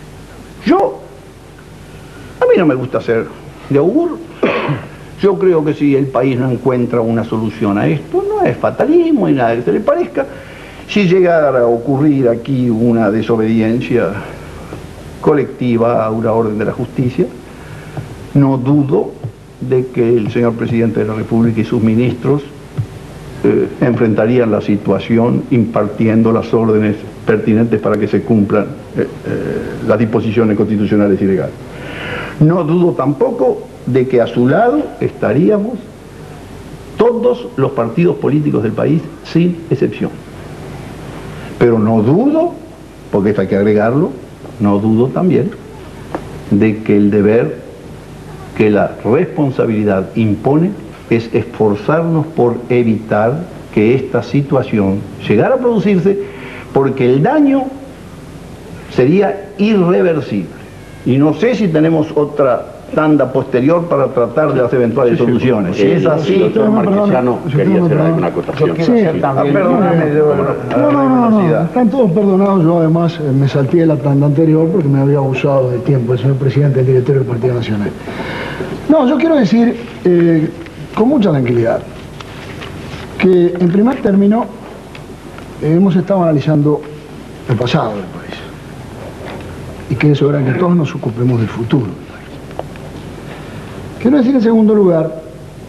A mí no me gusta ser de augur. Yo creo que si el país no encuentra una solución a esto, no es fatalismo y nada que se le parezca. Si llegara a ocurrir aquí una desobediencia colectiva a una orden de la justicia, no dudo de que el señor presidente de la República y sus ministros enfrentarían la situación impartiendo las órdenes pertinentes para que se cumplan las disposiciones constitucionales y legales. No dudo tampoco de que a su lado estaríamos todos los partidos políticos del país, sin excepción. Pero no dudo, porque esto hay que agregarlo, no dudo también de que el deber, que la responsabilidad impone, es esforzarnos por evitar que esta situación llegara a producirse, porque el daño sería irreversible. Y no sé si tenemos otra tanda posterior para tratar de las eventuales soluciones. Si es así, doctor Marquesano quería hacer alguna acotación. No, están todos perdonados. Yo además me salté la tanda anterior porque me había abusado de tiempo el señor presidente, el directorio del Partido Nacional. No, yo quiero decir con mucha tranquilidad que en primer término hemos estado analizando el pasado del país y que es hora que todos nos ocupemos del futuro del país. Quiero decir en segundo lugar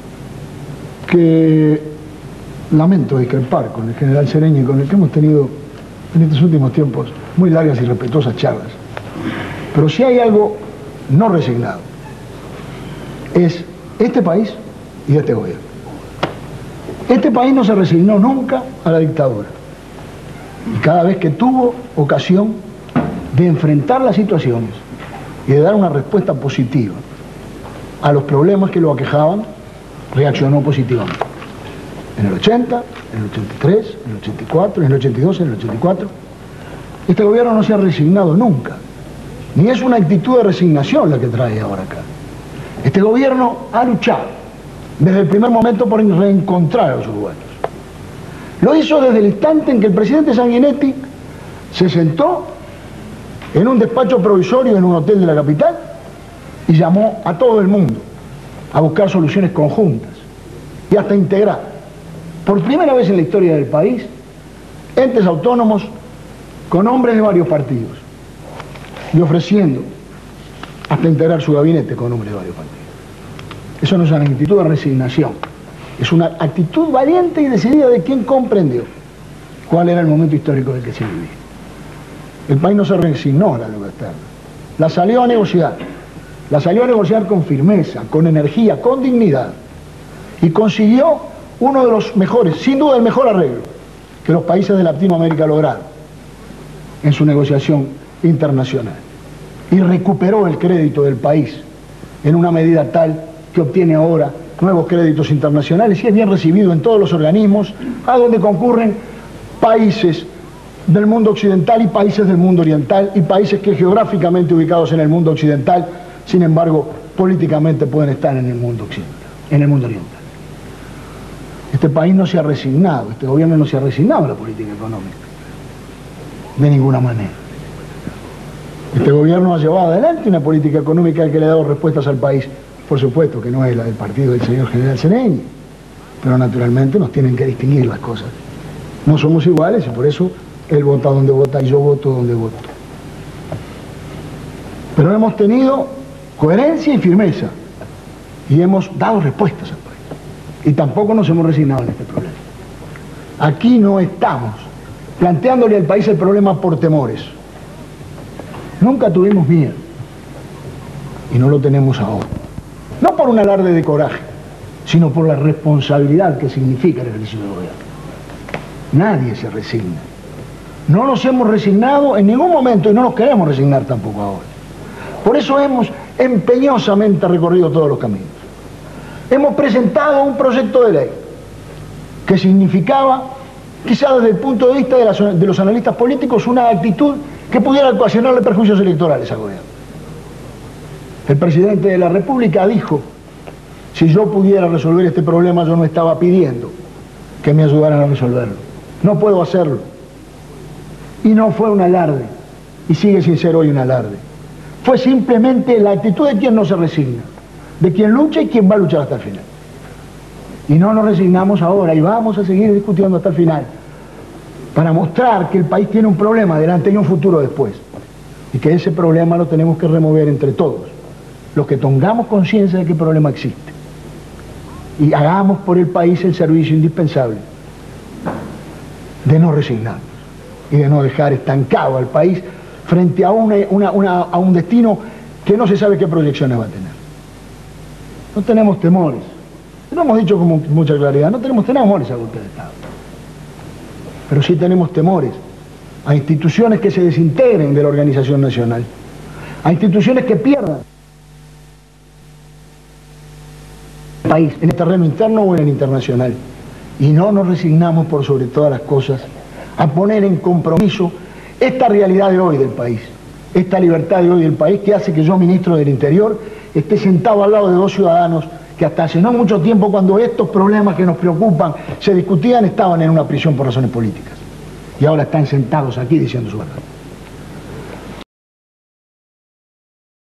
que lamento discrepar con el general Sereñi, con el que hemos tenido en estos últimos tiempos muy largas y respetuosas charlas, pero si hay algo no resignado es este país y este gobierno. Este país no se resignó nunca a la dictadura. Y cada vez que tuvo ocasión de enfrentar las situaciones y de dar una respuesta positiva a los problemas que lo aquejaban, reaccionó positivamente. En el 80, en el 83, en el 84, en el 82, en el 84. Este gobierno no se ha resignado nunca ni es una actitud de resignación la que trae ahora acá. Este gobierno ha luchado desde el primer momento por reencontrar a los uruguayos. Lo hizo desde el instante en que el presidente Sanguinetti se sentó en un despacho provisorio en un hotel de la capital y llamó a todo el mundo a buscar soluciones conjuntas y hasta integrar, por primera vez en la historia del país, entes autónomos con hombres de varios partidos y ofreciendo hasta integrar su gabinete con hombres de varios partidos. Eso no es una actitud de resignación, es una actitud valiente y decidida de quien comprendió cuál era el momento histórico en el que se vivía. El país no se resignó a la lucha externa, la salió a negociar con firmeza, con energía, con dignidad, y consiguió uno de los mejores, sin duda el mejor arreglo que los países de Latinoamérica lograron en su negociación internacional, y recuperó el crédito del país en una medida tal que obtiene ahora nuevos créditos internacionales y es bien recibido en todos los organismos a donde concurren países del mundo occidental y países del mundo oriental y países que geográficamente ubicados en el mundo occidental, sin embargo, políticamente pueden estar en el mundo occidental, en el mundo oriental. Este país no se ha resignado, este gobierno no se ha resignado a la política económica, de ninguna manera. Este gobierno ha llevado adelante una política económica que le ha dado respuestas al país, por supuesto que no es la del partido del señor general Zeregni, pero naturalmente nos tienen que distinguir las cosas. No somos iguales y por eso él vota donde vota y yo voto donde voto. Pero hemos tenido coherencia y firmeza y hemos dado respuestas al país. Y tampoco nos hemos resignado en este problema. Aquí no estamos planteándole al país el problema por temores. Nunca tuvimos miedo y no lo tenemos ahora. No por un alarde de coraje, sino por la responsabilidad que significa el ejercicio del gobierno. Nadie se resigna. No nos hemos resignado en ningún momento y no nos queremos resignar tampoco ahora. Por eso hemos empeñosamente recorrido todos los caminos. Hemos presentado un proyecto de ley que significaba, quizá desde el punto de vista de los analistas políticos, una actitud que pudiera ocasionarle perjuicios electorales al gobierno. El presidente de la República dijo, si yo pudiera resolver este problema, yo no estaba pidiendo que me ayudaran a resolverlo. No puedo hacerlo. Y no fue un alarde, y sigue sin ser hoy un alarde. Fue simplemente la actitud de quien no se resigna, de quien lucha y quien va a luchar hasta el final. Y no nos resignamos ahora y vamos a seguir discutiendo hasta el final para mostrar que el país tiene un problema delante y un futuro después. Y que ese problema lo tenemos que remover entre todos, los que tengamos conciencia de que el problema existe. Y hagamos por el país el servicio indispensable de no resignarnos y de no dejar estancado al país frente a un destino que no se sabe qué proyecciones va a tener. No tenemos temores, lo hemos dicho con mucha claridad, no tenemos temores a golpe de Estado, pero sí tenemos temores a instituciones que se desintegren de la organización nacional, a instituciones que pierdan el país en el terreno interno o en el internacional, y no nos resignamos por sobre todas las cosas a poner en compromiso esta realidad de hoy del país, esta libertad de hoy del país que hace que yo, ministro del Interior, esté sentado al lado de dos ciudadanos que hasta hace no mucho tiempo, cuando estos problemas que nos preocupan se discutían, estaban en una prisión por razones políticas. Y ahora están sentados aquí diciendo su verdad.